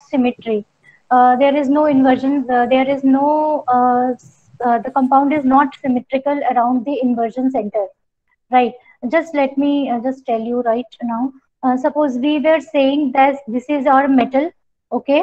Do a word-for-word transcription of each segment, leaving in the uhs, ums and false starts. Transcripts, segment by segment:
symmetry. Uh, there is no inversion. Uh, there is no uh, uh, the compound is not symmetrical around the inversion center, right? Just let me uh, just tell you right now. Uh, suppose we were saying that this is our metal, okay,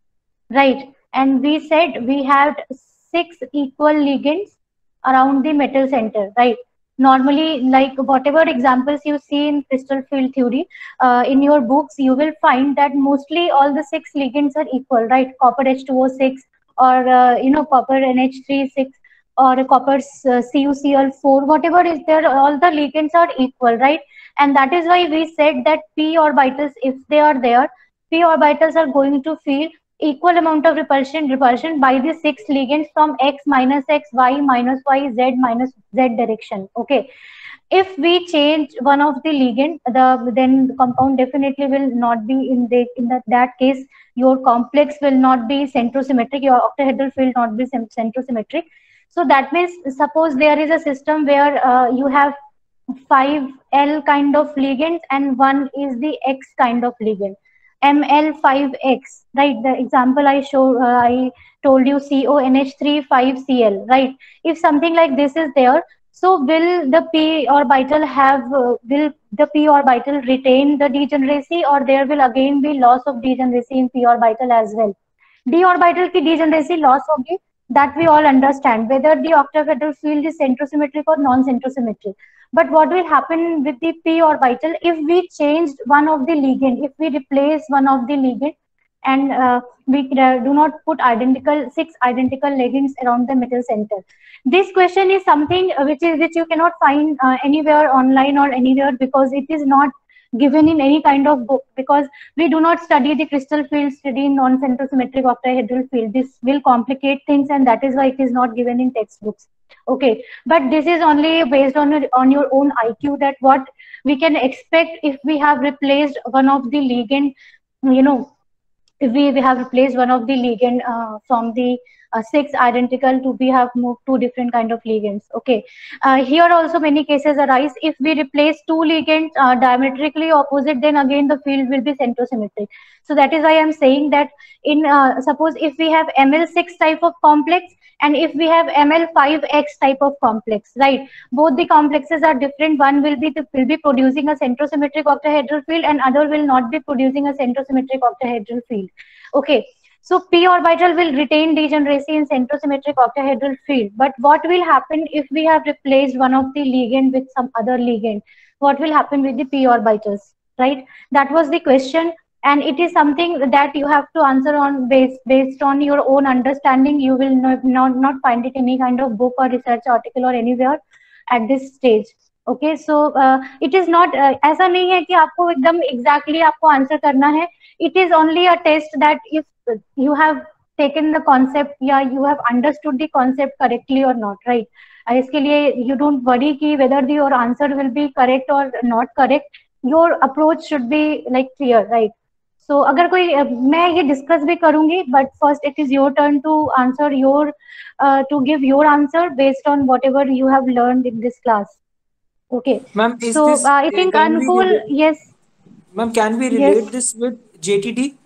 right? And we said we had six equal ligands around the metal center, right? Normally, like whatever examples you see in crystal field theory, uh, in your books, you will find that mostly all the six ligands are equal, right? Copper H two O six, or uh, you know, copper N H three six, or copper uh, C U C l four, whatever is there, all the ligands are equal, right? And that is why we said that p orbitals, if they are there, p orbitals are going to feel equal amount of repulsion repulsion by the six ligands from x minus x, y minus y, z minus z direction. Okay, if we change one of the ligand, the then the compound definitely will not be in the in that, that case your complex will not be centrosymmetric, your octahedral field not be centrosymmetric. So that means, suppose there is a system where uh, you have five L kind of ligands and one is the X kind of ligand, M L five X, right? The example I show, uh, I told you C O N H three five C L, right? If something like this is there, so will the p orbital have, uh, will the p orbital retain the degeneracy, or there will again be loss of degeneracy in p orbital as well? D orbital की degeneracy loss होगी, that we all understand, whether the octahedral field is centrosymmetric or non-centrosymmetric. But what will happen with the p orbital if we changed one of the ligand, if we replace one of the ligand, and uh, we uh, do not put identical six identical ligands around the metal center? This question is something which is which you cannot find uh, anywhere online or anywhere, because it is not given in any kind of book, because we do not study the crystal field, study non-centrosymmetric octahedral field. This will complicate things, and that is why it is not given in textbooks. Okay, but this is only based on your, on your own I Q, that what we can expect if we have replaced one of the ligand, you know, if we, we have replaced one of the ligand uh, from the uh, six identical to we have moved two different kind of ligands. Okay, uh, here also many cases arise. If we replace two ligands uh, diametrically opposite, then again the field will be centrosymmetric. So that is why I am saying that in uh, suppose if we have M L six type of complex and if we have M L five X type of complex, right? Both the complexes are different. One will be the, will be producing a centrosymmetric octahedral field, and other will not be producing a centrosymmetric octahedral field. Okay, so p orbital will retain degeneracy in centrosymmetric octahedral field. But what will happen if we have replaced one of the ligand with some other ligand? What will happen with the p orbitals, right? That was the question, and it is something that you have to answer on based based on your own understanding. You will not not, not find it in any kind of book or research article or anywhere at this stage. Okay, so uh, it is not uh, ऐसा नहीं है कि आपको एकदम exactly आपको answer करना है. It is only a test that if you have taken the concept, या you have understood the concept correctly or not, right? uh, इसके लिए you don't worry कि whether the, your answer will be correct or not correct. Your approach should be like clear, right? So अगर कोई uh, मैं ये discuss भी करूँगी, but first it is your turn to answer your uh, to give your answer based on whatever you have learned in this class. Okay. Ma'am, is so this, uh, I think can we Anukul, relate- yes. Ma'am, can we relate Yes. this with J T D?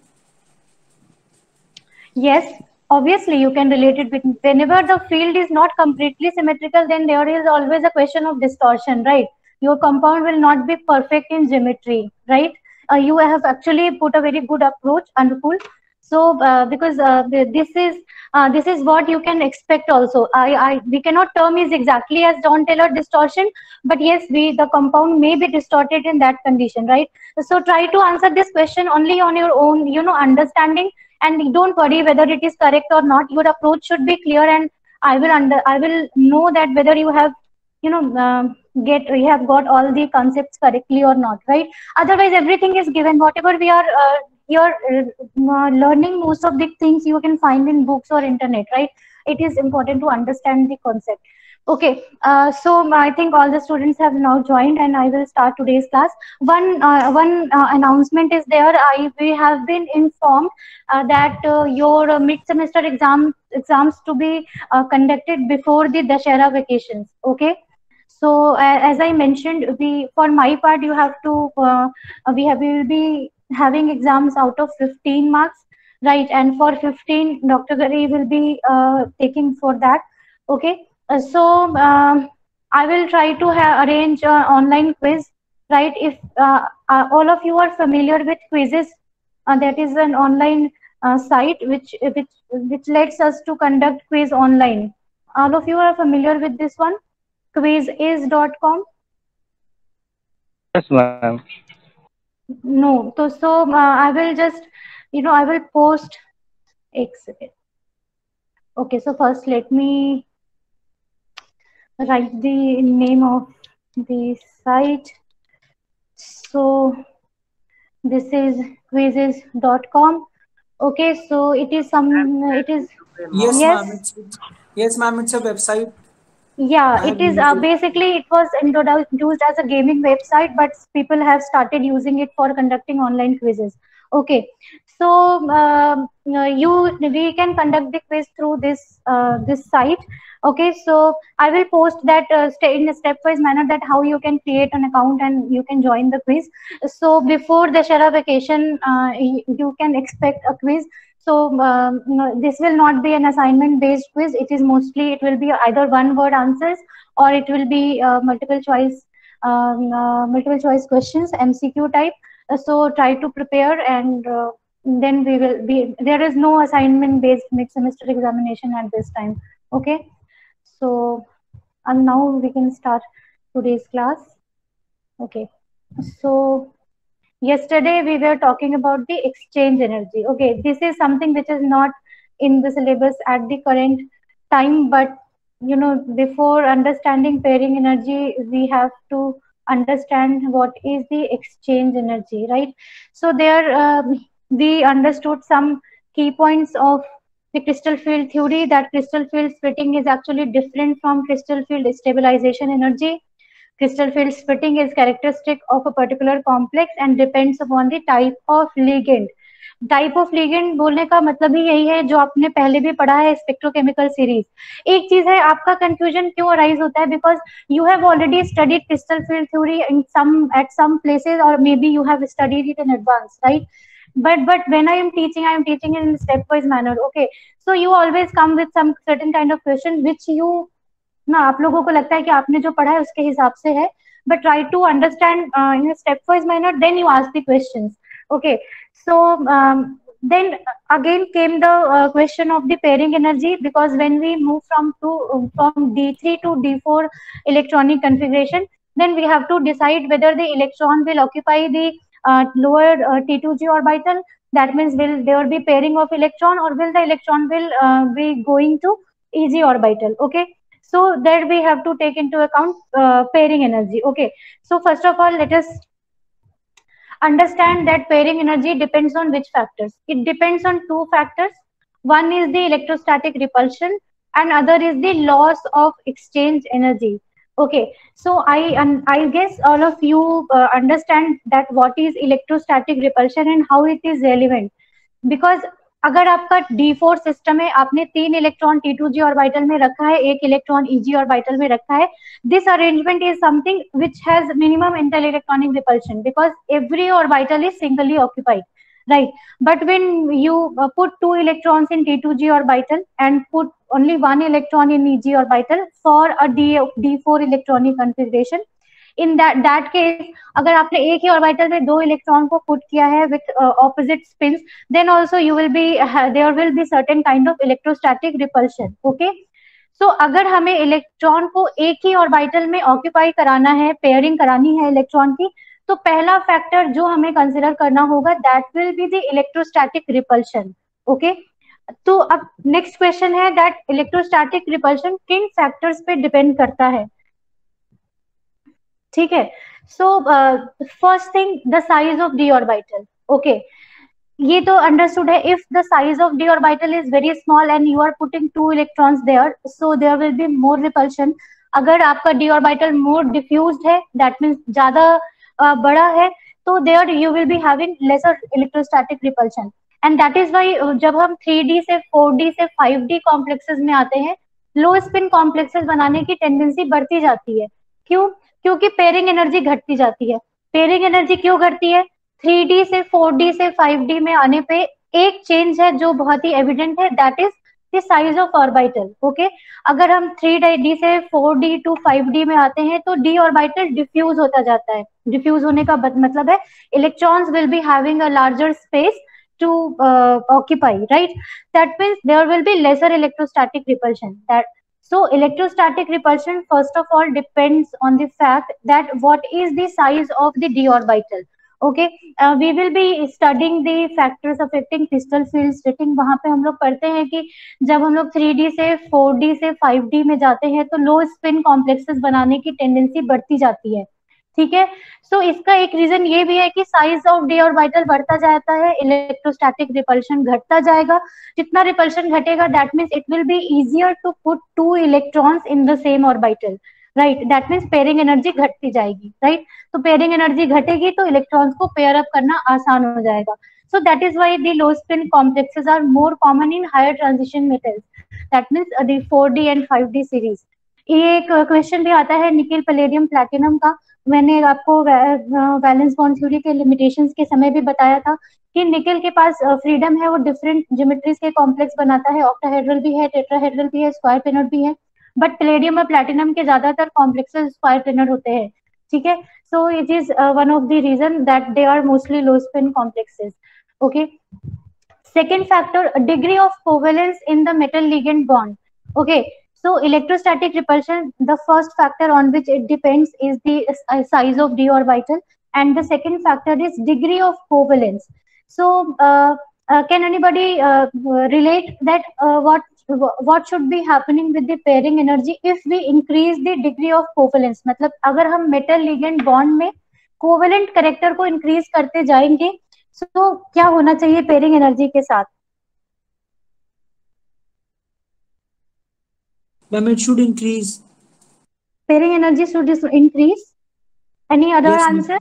Yes, obviously you can relate it with, whenever the field is not completely symmetrical, then there is always a question of distortion, right? Your compound will not be perfect in geometry, right? Uh, you have actually put a very good approach, Anukul. So uh, because uh, this is uh, this is what you can expect also. I, I we cannot term is exactly as John Taylor distortion, but yes, we the compound may be distorted in that condition, right? So try to answer this question only on your own, you know, understanding, and don't worry whether it is correct or not. Your approach should be clear, and I will under I will know that whether you have, you know, um, get you have got all the concepts correctly or not, right? Otherwise everything is given. Whatever we are uh, you're uh, learning, most of the things you can find in books or internet, right? It is important to understand the concept. Okay, uh, so I think all the students have now joined, and I will start today's class. One uh, one uh, announcement is there. I we have been informed uh, that uh, your uh, mid-semester exam exams to be uh, conducted before the Dashera vacations. Okay, so uh, as I mentioned, we for my part you have to uh, we have we will be having exams out of fifteen marks. right? And for fifteen, Dr. Gari will be uh, taking for that. Okay. Uh, so um, I will try to ha- arrange an online quiz, right? If uh, uh, all of you are familiar with quizzes, uh, that is an online uh, site which which which lets us to conduct quiz online. All of you are familiar with this one, quiziz dot com? Yes, ma'am. No. So, so uh, I will just, you know, I will post. Exhibit. Okay, so first let me write the name of the site. So this is quizzes dot com. Okay, so it is some, it is, Yes, yes, ma'am. It's, it's yes, ma'am. It's a website. yeah, I it have is used uh, it. basically it was introduced as a gaming website, but people have started using it for conducting online quizzes. Okay, so um, uh, you we can conduct the quiz through this uh, this site. Okay, so I will post that uh, st- in a stepwise manner that how you can create an account and you can join the quiz. So before the Shara vacation, uh, you, you can expect a quiz. So um, no, this will not be an assignment based quiz. It is mostly, it will be either one word answers or it will be uh, multiple choice, um, uh, multiple choice questions, M C Q type. Uh, so try to prepare, and uh, then we will be, there is no assignment based mid semester examination at this time. Okay. So and now we can start today's class. Okay. So yesterday we were talking about the exchange energy. Okay, this is something which is not in the syllabus at the current time, but you know, before understanding pairing energy, we have to understand what is the exchange energy, right? So there um, we understood some key points of the crystal field theory, that crystal field splitting is actually different from crystal field stabilization energy. Crystal field splitting is characteristic of a particular complex and depends upon the type of ligand. Type of ligand बोलने का मतलब ही यही है जो आपने पहले भी पढ़ा है स्पेक्ट्रोकेमिकल सीरीज। एक चीज है, आपका कंफ्यूजन क्यों अराइज होता है, because you have already studied crystal field theory in some at some places और maybe you have studied it in advance, right? but but when I am teaching, I am teaching in stepwise manner. Okay, so you always come with some certain kind of question which you ना आप लोगों को लगता है कि आपने जो पढ़ा है उसके हिसाब से है, but try to understand uh, in a stepwise manner, then you ask the questions. Okay, so um, then again came the uh, question of the pairing energy, because when we move from to from D three to D four electronic configuration, then we have to decide whether the electron will occupy the uh, lower uh, T two G orbital. That means will there be pairing of electron, or will the electron will uh, be going to E G orbital. Okay, so that we have to take into account uh, pairing energy. Okay, so first of all, let us understand that pairing energy depends on which factors. It depends on two factors. One is the electrostatic repulsion and other is the loss of exchange energy. Okay, so I um, I guess all of you uh, understand that what is electrostatic repulsion and how it is relevant, because अगर आपका D four system है, आपने तीन electron T two G orbital में रखा है, एक electron easy orbital में रखा है, this arrangement is something which has minimum inter electronic repulsion because every orbital is singly occupied, right? But when you uh, put two electrons in T two G orbital and put only one electron in E G orbital for a D, D4 electronic configuration, in that that case, अगर आपने एक ही orbital में दो electron को put किया है with opposite spins, then also you will be there will be certain kind of electrostatic repulsion. Okay, so अगर हमें इलेक्ट्रॉन को एक ही ऑर्बिटल में ऑक्यूपाई कराना है, पेयरिंग करानी है इलेक्ट्रॉन की, तो पहला फैक्टर जो हमें कंसिडर करना होगा that will be the electrostatic repulsion. Okay, तो अब नेक्स्ट क्वेश्चन है दैट इलेक्ट्रोस्टैटिक रिपल्शन किन फैक्टर्स पे डिपेंड करता है. ठीक है, so first thing the size of D orbital. Okay, ये तो अंडरस्टूड है. If the size of D orbital is very small and you are putting two electrons there, so there will be more repulsion. अगर आपका D orbital more diffused है, that means ज्यादा uh, बड़ा है, तो there you will be having lesser electrostatic repulsion. And that is why जब हम three D से फोर डी से फाइव डी कॉम्प्लेक्सेस में आते हैं, लो स्पिन कॉम्प्लेक्सेस बनाने की टेंडेंसी बढ़ती जाती है. क्यों? क्योंकि पेयरिंग एनर्जी घटती जाती है. पेयरिंग एनर्जी क्यों घटती है? थ्री डी से फोर डी से फाइव डी में आने पे एक चेंज है जो बहुत ही एविडेंट है, that is the size of orbital. Okay, अगर हम थ्री डी से four D to five D में आते हैं तो डी ऑर्बिटल डिफ्यूज होता जाता है। डिफ्यूज होने का मतलब है electrons will be having a larger space to uh, occupy, right? That means there will be lesser electrostatic repulsion. That so electrostatic repulsion first of all depends on the fact that what is the size of the d orbital. Okay, uh, we will be studying the factors affecting crystal field splitting. वहां पे हम लोग पढ़ते हैं कि जब हम लोग थ्री डी से फोर डी से फाइव डी में जाते हैं तो लो स्पिन कॉम्प्लेक्सेस बनाने की टेंडेंसी बढ़ती जाती है। ठीक है, सो so, इसका एक रीजन ये भी है कि साइज ऑफ डी ऑर्बिटल बढ़ता जाता है, इलेक्ट्रोस्टैटिक रिपल्शन घटता जाएगा। जितना रिपल्शन घटेगा that means it will be easier to put two electrons in the same orbital, right? That means pairing energy घटती जाएगी, राइट right? तो पेयरिंग एनर्जी घटेगी तो इलेक्ट्रॉन्स को पेयर अप करना आसान हो जाएगा। So that is why the low spin complexes are more common in higher transition metals, that means the four D and five D series. ये एक क्वेश्चन भी आता है निकिल पैलेडियम प्लैटिनम का। मैंने आपको वैलेंस बॉन्ड थ्योरी के limitations के समय भी बताया था कि निकेल के पास फ्रीडम है, वो डिफरेंट ज्योमेट्रीज के कॉम्प्लेक्स बनाता है, ऑक्टाहेड्रल भी है, टेट्राहेड्रल भी है, स्क्वायर प्लेनर भी है, बट पैलेडियम और प्लैटिनम के ज्यादातर कॉम्प्लेक्सेस स्क्वायर प्लेनर होते हैं। ठीक है, so it is one of the reason that they are mostly low spin complexes. Okay, second factor, degree of covalence in the metal ligand bond. Okay, so electrostatic repulsion, the first factor on which it depends is the size of d orbital, and the second factor is degree of covalence. So uh, uh, can anybody uh, relate that uh, what what should be happening with the pairing energy if we increase the degree of covalence? मतलब अगर हम metal ligand bond में covalent character को increase करते जाएंगे तो so, क्या होना चाहिए पेयरिंग एनर्जी के साथ? Ma'am, it should increase. Pairing energy should increase. Any other Yes, answer?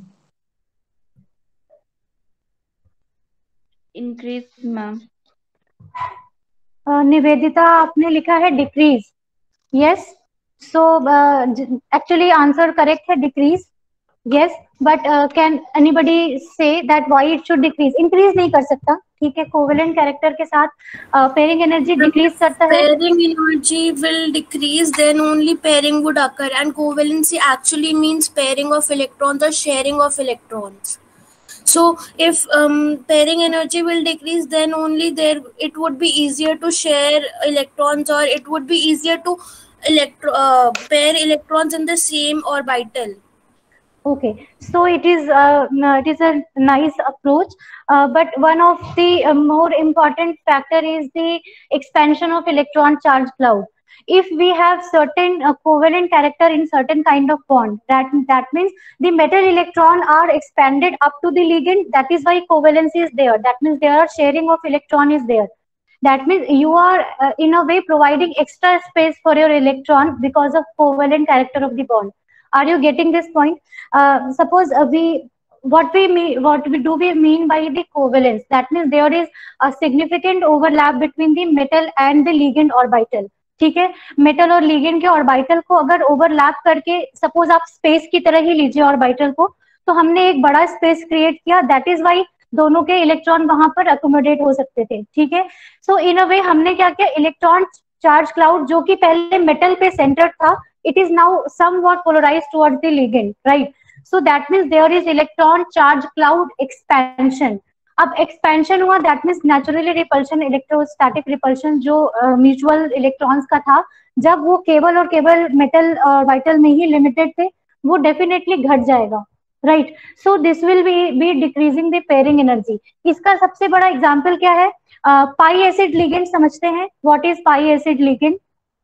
Increase, ma'am. uh, Nivedita आपने लिखा है decrease. Yes, so actually answer correct है decrease. Yes, but can anybody say that why it should decrease? Increase नहीं कर सकता, ठीक है? Covalent character के साथ पेयरिंग एनर्जी डिक्रीज करता है। Pairing energy will decrease, then only pairing would occur, and covalency actually means pairing of electrons or sharing of electrons. So if um, pairing energy will decrease, then only there it would be easier to share electrons, or it would be easier to electro uh, pair electrons in the same orbital. Okay, so it is uh, it is a nice approach, uh, but one of the uh, more important factor is the expansion of electron charge cloud. If we have certain uh, covalent character in certain kind of bond, that that means the metal electron are expanded up to the ligand. That is why covalency is there. That means there are sharing of electron is there. That means you are uh, in a way providing extra space for your electron because of covalent character of the bond. Are you getting this point? Uh, suppose uh, we what we mean what we do we mean by the covalence? That means there is a significant overlap between the metal and the ligand orbital. ठीक है, metal और ligand के orbital को अगर overlap करके suppose आप space की तरह ही लीजिए ऑर्बिटल को, तो हमने एक बड़ा स्पेस क्रिएट किया, दैट इज वाई दोनों के इलेक्ट्रॉन वहां पर अकोमोडेट हो सकते थे। ठीक है, सो इन अ वे हमने क्या किया, इलेक्ट्रॉन चार्ज क्लाउड जो कि पहले मेटल पे सेंटर्ड था, it is now somewhat polarized towards the ligand, right? So that means there is electron charge cloud expansion. अब expansion हुआ, that means naturally repulsion, electrostatic repulsion जो म्यूचुअल uh, इलेक्ट्रॉन्स का था, जब वो केवल और केवल मेटल ऑर्बिटल में ही लिमिटेड थे, वो डेफिनेटली घट जाएगा, right? So this will be be decreasing the pairing energy. इसका सबसे बड़ा एग्जांपल क्या है? पाई एसिड लिगेंड समझते हैं, what is pi acid ligand?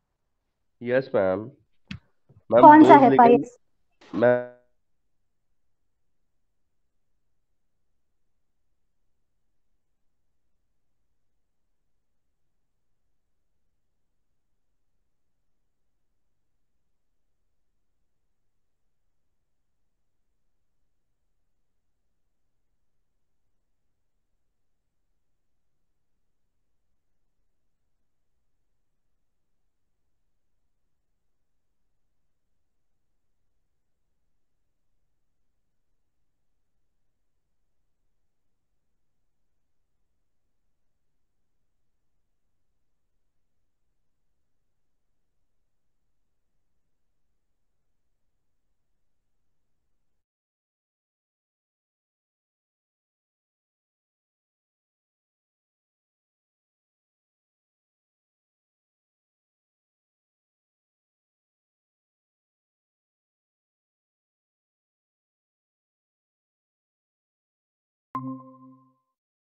Yes ma'am. कौन सा है पाई? Ma'am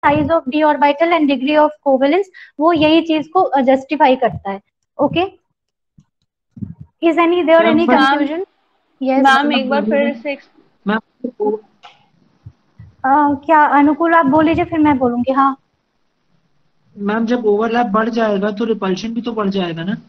size of d orbital and degree of covalence, वो यही चीज को जस्टिफाई करता है. Okay, is any there any confusion? Yes ma'am एक बार फिर से मैम क्या अनुकूल आप बोल लीजिए, फिर मैं बोलूंगी. हाँ मैम जब ओवरलैप बढ़ जाएगा तो रिपल्शन भी तो बढ़ जाएगा ना?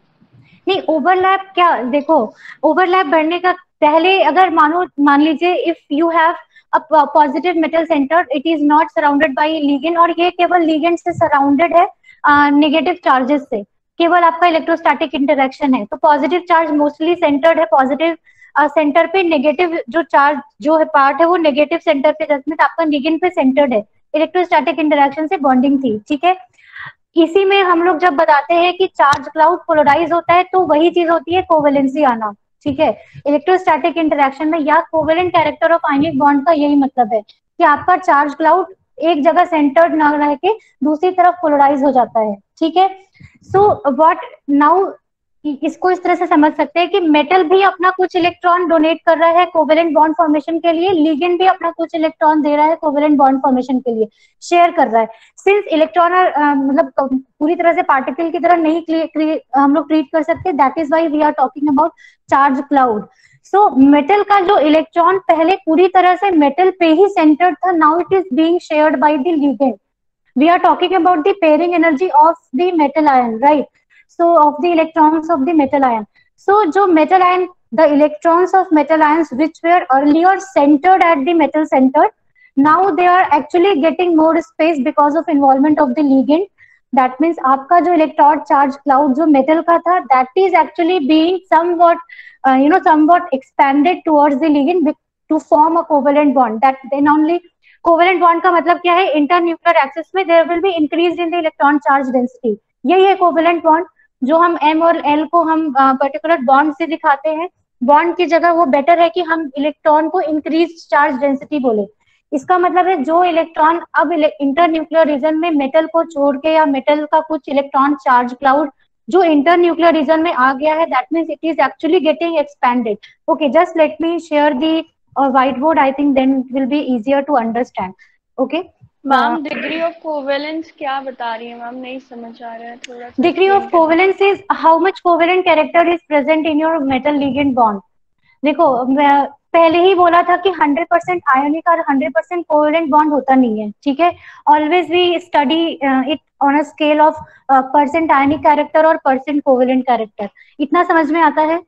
नहीं, ओवरलैप क्या, देखो ओवरलैप बढ़ने का पहले अगर मानो मान लीजिए if you have a positive metal centre, it is not surrounded by ligand, और ये केवल लिगेंड से सराउंडेड है नेगेटिव चार्जेस से, केवल आपका इलेक्ट्रोस्टैटिक इंटरेक्शन है. तो पॉजिटिव चार्ज मोस्टली सेंटर्ड है पॉजिटिव सेंटर पे, नेगेटिव जो चार्ज जो है पार्ट है वो नेगेटिव सेंटर पे, जिसमें आपका लिगेंड पे सेंटर्ड है, इलेक्ट्रोस्टैटिक इंटरेक्शन से बॉन्डिंग थी. ठीक है, इसी में हम लोग जब बताते हैं कि चार्ज क्लाउड पोलराइज होता है तो वही चीज होती है कोवेलेंसी आना. ठीक है, इलेक्ट्रोस्टैटिक इंटरेक्शन में या covalent character of ionic bond का यही मतलब है कि आपका चार्ज क्लाउड एक जगह सेंटर्ड ना रह के दूसरी तरफ पोलराइज हो जाता है. ठीक है, सो व्हाट नाउ, इसको इस तरह से समझ सकते हैं कि मेटल भी अपना कुछ इलेक्ट्रॉन डोनेट कर रहा है कोवेलेंट बॉन्ड फॉर्मेशन के लिए, लिगेंड भी अपना कुछ इलेक्ट्रॉन दे रहा है कोवेलेंट बॉन्ड फॉर्मेशन के लिए, शेयर कर रहा है. सिंस इलेक्ट्रॉन मतलब पूरी तरह से पार्टिकल की तरह नहीं हम लोग ट्रीट कर सकते, that is why we are talking about charge cloud. So metal का जो इलेक्ट्रॉन पहले पूरी तरह से मेटल पे ही सेंटर्ड था, now it is being shared by the ligand. We are talking about the pairing energy of the metal ion, right? So of the electrons of the metal ion. So जो metal ion, the electrons of metal ions which were earlier centered at the metal center, now they are actually getting more space because of involvement of the ligand. That means आपका जो electron charge cloud जो metal का था, that is actually being somewhat, uh, you know, somewhat expanded towards the ligand to form a covalent bond. That then only covalent bond का मतलब क्या है? Internuclear axis में there will be increase in the electron charge density. यही है covalent bond. जो हम M और L को हम पर्टिकुलर uh, बॉन्ड से दिखाते हैं, बॉन्ड की जगह वो बेटर है कि हम इलेक्ट्रॉन को इंक्रीज चार्ज डेंसिटी बोले. इसका मतलब है जो इलेक्ट्रॉन अब इंटरन्यूक्लियर रीजन में मेटल को छोड़ के या मेटल का कुछ इलेक्ट्रॉन चार्ज क्लाउड जो इंटरन्यूक्लियर रीजन में आ गया है, that means it is actually getting expanded. Okay, just let me share the white board, I think then it will be easier to understand. Okay ma'am degree of covalence क्या बता रही है ma'am? नहीं समझ आ रहा है थोड़ा. Degree of covalence is how much covalent character is present in your metal ligand bond. देखो मैं पहले ही बोला था कि हंड्रेड परसेंट आयोनिक और हंड्रेड परसेंट कोवेलेंट बॉन्ड होता नहीं है. ठीक है, always we study it on a scale of percent ionic character और परसेंट कोवेलेंट कैरेक्टर. इतना समझ में आता है?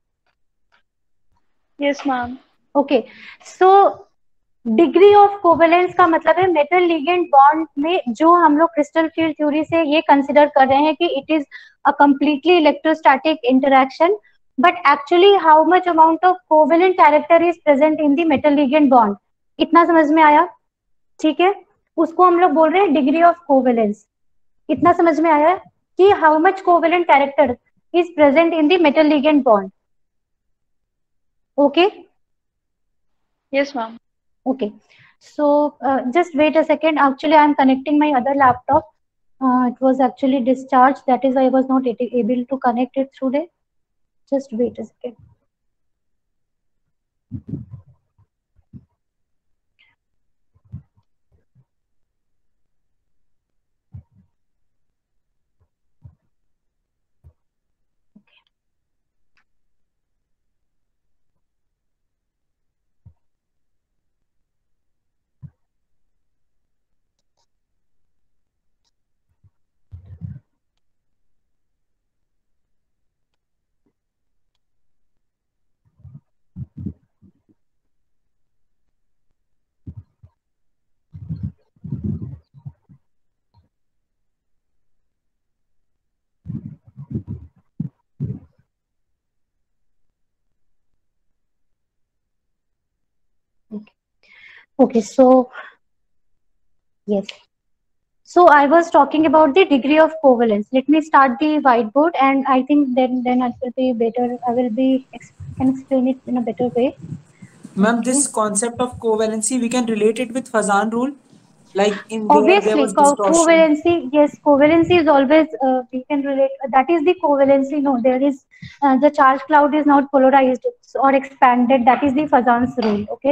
Yes ma'am. Okay, so degree of covalence का मतलब है मेटल लिगेंड बॉन्ड में जो हम लोग क्रिस्टल फील्ड थ्योरी से ये कंसिडर कर रहे हैं कि it is a completely electrostatic interaction, but actually how much amount of covalent character is present in the metal ligand bond. इतना समझ में आया? ठीक है, उसको हम लोग बोल रहे हैं डिग्री ऑफ कोवेलेंस. इतना समझ में आया कि how much covalent character is present in the metal ligand bond. Okay, yes ma'am. Okay, so uh, just wait a second. Actually, I am connecting my other laptop. Uh, it was actually discharged. That is why I was not able to connect it through there. Just wait a second. Okay, so yes. So I was talking about the degree of covalence. Let me start the whiteboard, and I think then then it will be better. I will be can explain it in a better way. Ma'am, this concept of covalency we can relate it with Fazan rule, like in obviously there, there was co distortion. covalency. Yes, covalency is always uh, we can relate. That is the covalency. No, there is uh, the charge cloud is not polarized or expanded. That is the Fazan's rule. Okay.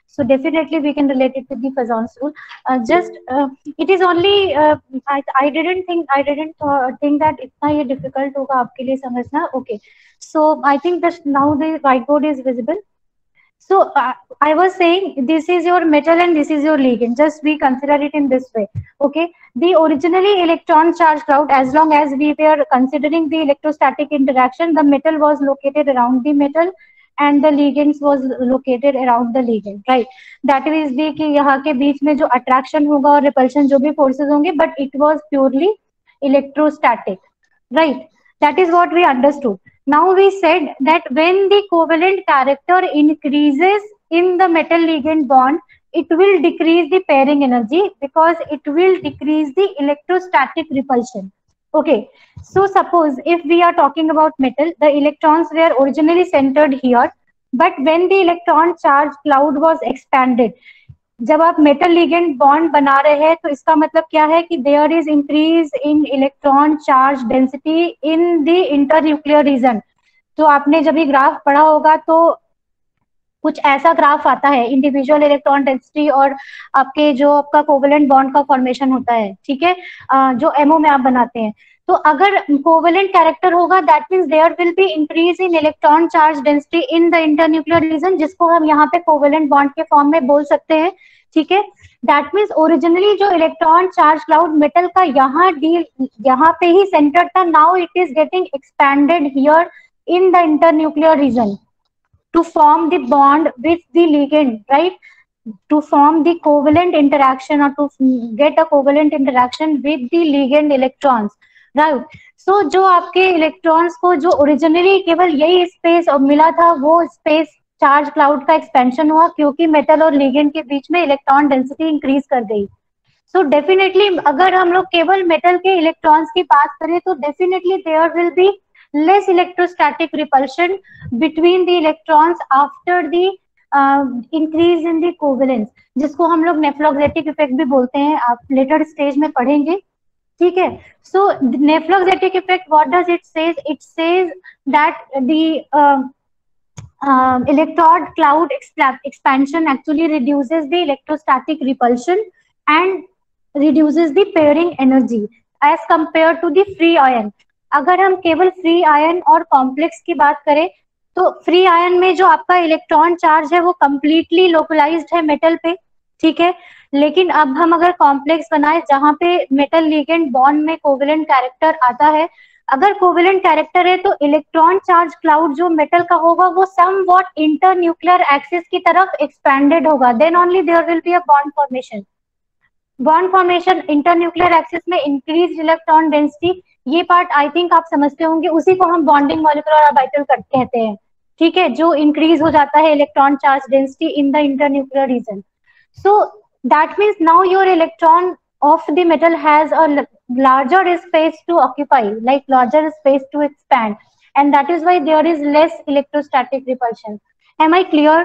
So definitely we can relate it with the Fazan's rule. Uh, just uh, it is only uh, I, I didn't think I didn't uh, think that इतना ये difficult होगा आपके लिए समझना. Okay, so I think that now the whiteboard is visible. So uh, I was saying this is your metal and this is your ligand. Just we consider it in this way. Okay. The originally electron charge cloud, as long as we were considering the electrostatic interaction, the metal was located around the metal and the ligands was located around the ligand, right? That is the कि यहाँ के बीच में जो attraction होगा और repulsion जो भी forces होंगे, but it was purely electrostatic, right? That is what we understood. Now we said that when the covalent character increases in the metal ligand bond, it will decrease the pairing energy because it will decrease the electrostatic repulsion. Okay, so suppose if we are talking about metal, the electrons were originally centered here, but when the electron charge cloud was expanded, जब आप metal ligand bond बना रहे हैं तो इसका मतलब क्या है कि there is increase in electron charge density in the internuclear region. तो आपने जब ये ग्राफ पढ़ा होगा तो कुछ ऐसा ग्राफ आता है, इंडिविजुअल इलेक्ट्रॉन डेंसिटी और आपके जो आपका कोवेलेंट बॉन्ड का फॉर्मेशन होता है, ठीक है, जो एमओ में आप बनाते हैं. तो अगर कोवेलेंट कैरेक्टर होगा that means there will be increase in electron charge density in the internuclear region, जिसको हम यहाँ पे कोवेलेंट बॉन्ड के फॉर्म में बोल सकते हैं, ठीक है. दैट मींस ओरिजिनली जो इलेक्ट्रॉन चार्ज क्लाउड मेटल का यहाँ डील यहाँ पे ही सेंटर था, now it is getting expanded here in the internuclear region to form the bond with the ligand, right? To form the covalent interaction or to get a covalent interaction with the ligand electrons, right? So जो आपके electrons को जो originally केवल यही space मिला था, वो space charge cloud का expansion हुआ क्योंकि metal और ligand के बीच में electron density increase कर गई. So definitely अगर हम लोग केवल metal के electrons की बात करें तो definitely there will be less electrostatic repulsion between the electrons after the uh, increase in the covalence, जिसको हम लोग नेफ्लोक्सेटिक इफेक्ट भी बोलते हैं, आप लेटर स्टेज में पढ़ेंगे, ठीक है. So nephelauxetic effect what does it says? It says that the electrode cloud expansion actually reduces the electrostatic repulsion and reduces the pairing energy as compared to the free ion. अगर हम केवल free ion और complex की बात करें तो free ion में जो आपका इलेक्ट्रॉन चार्ज है वो कंप्लीटली लोकलाइज्ड है मेटल पे, ठीक है. लेकिन अब हम अगर कॉम्प्लेक्स बनाए जहां पे मेटल लिगेंड बॉन्ड में कोवेलेंट कैरेक्टर आता है, अगर कोवेलेंट कैरेक्टर है तो इलेक्ट्रॉन चार्ज क्लाउड जो मेटल का होगा वो समवॉट इंटरन्यूक्लियर एक्सिस की तरफ एक्सपैंडेड होगा, then only there will be a bond formation. Bond formation internuclear axis में इंक्रीज इलेक्ट्रॉन डेंसिटी, ये पार्ट आई थिंक आप समझते होंगे, उसी को हम बॉन्डिंग मॉलिक्यूलर ऑर्बिटल कहते हैं, ठीक है, जो इंक्रीज हो जाता है electron charge density in the internuclear region. So that means now your electron of the metal has a larger space to occupy, like larger space to expand, and that is why there is less electrostatic repulsion. Am I clear?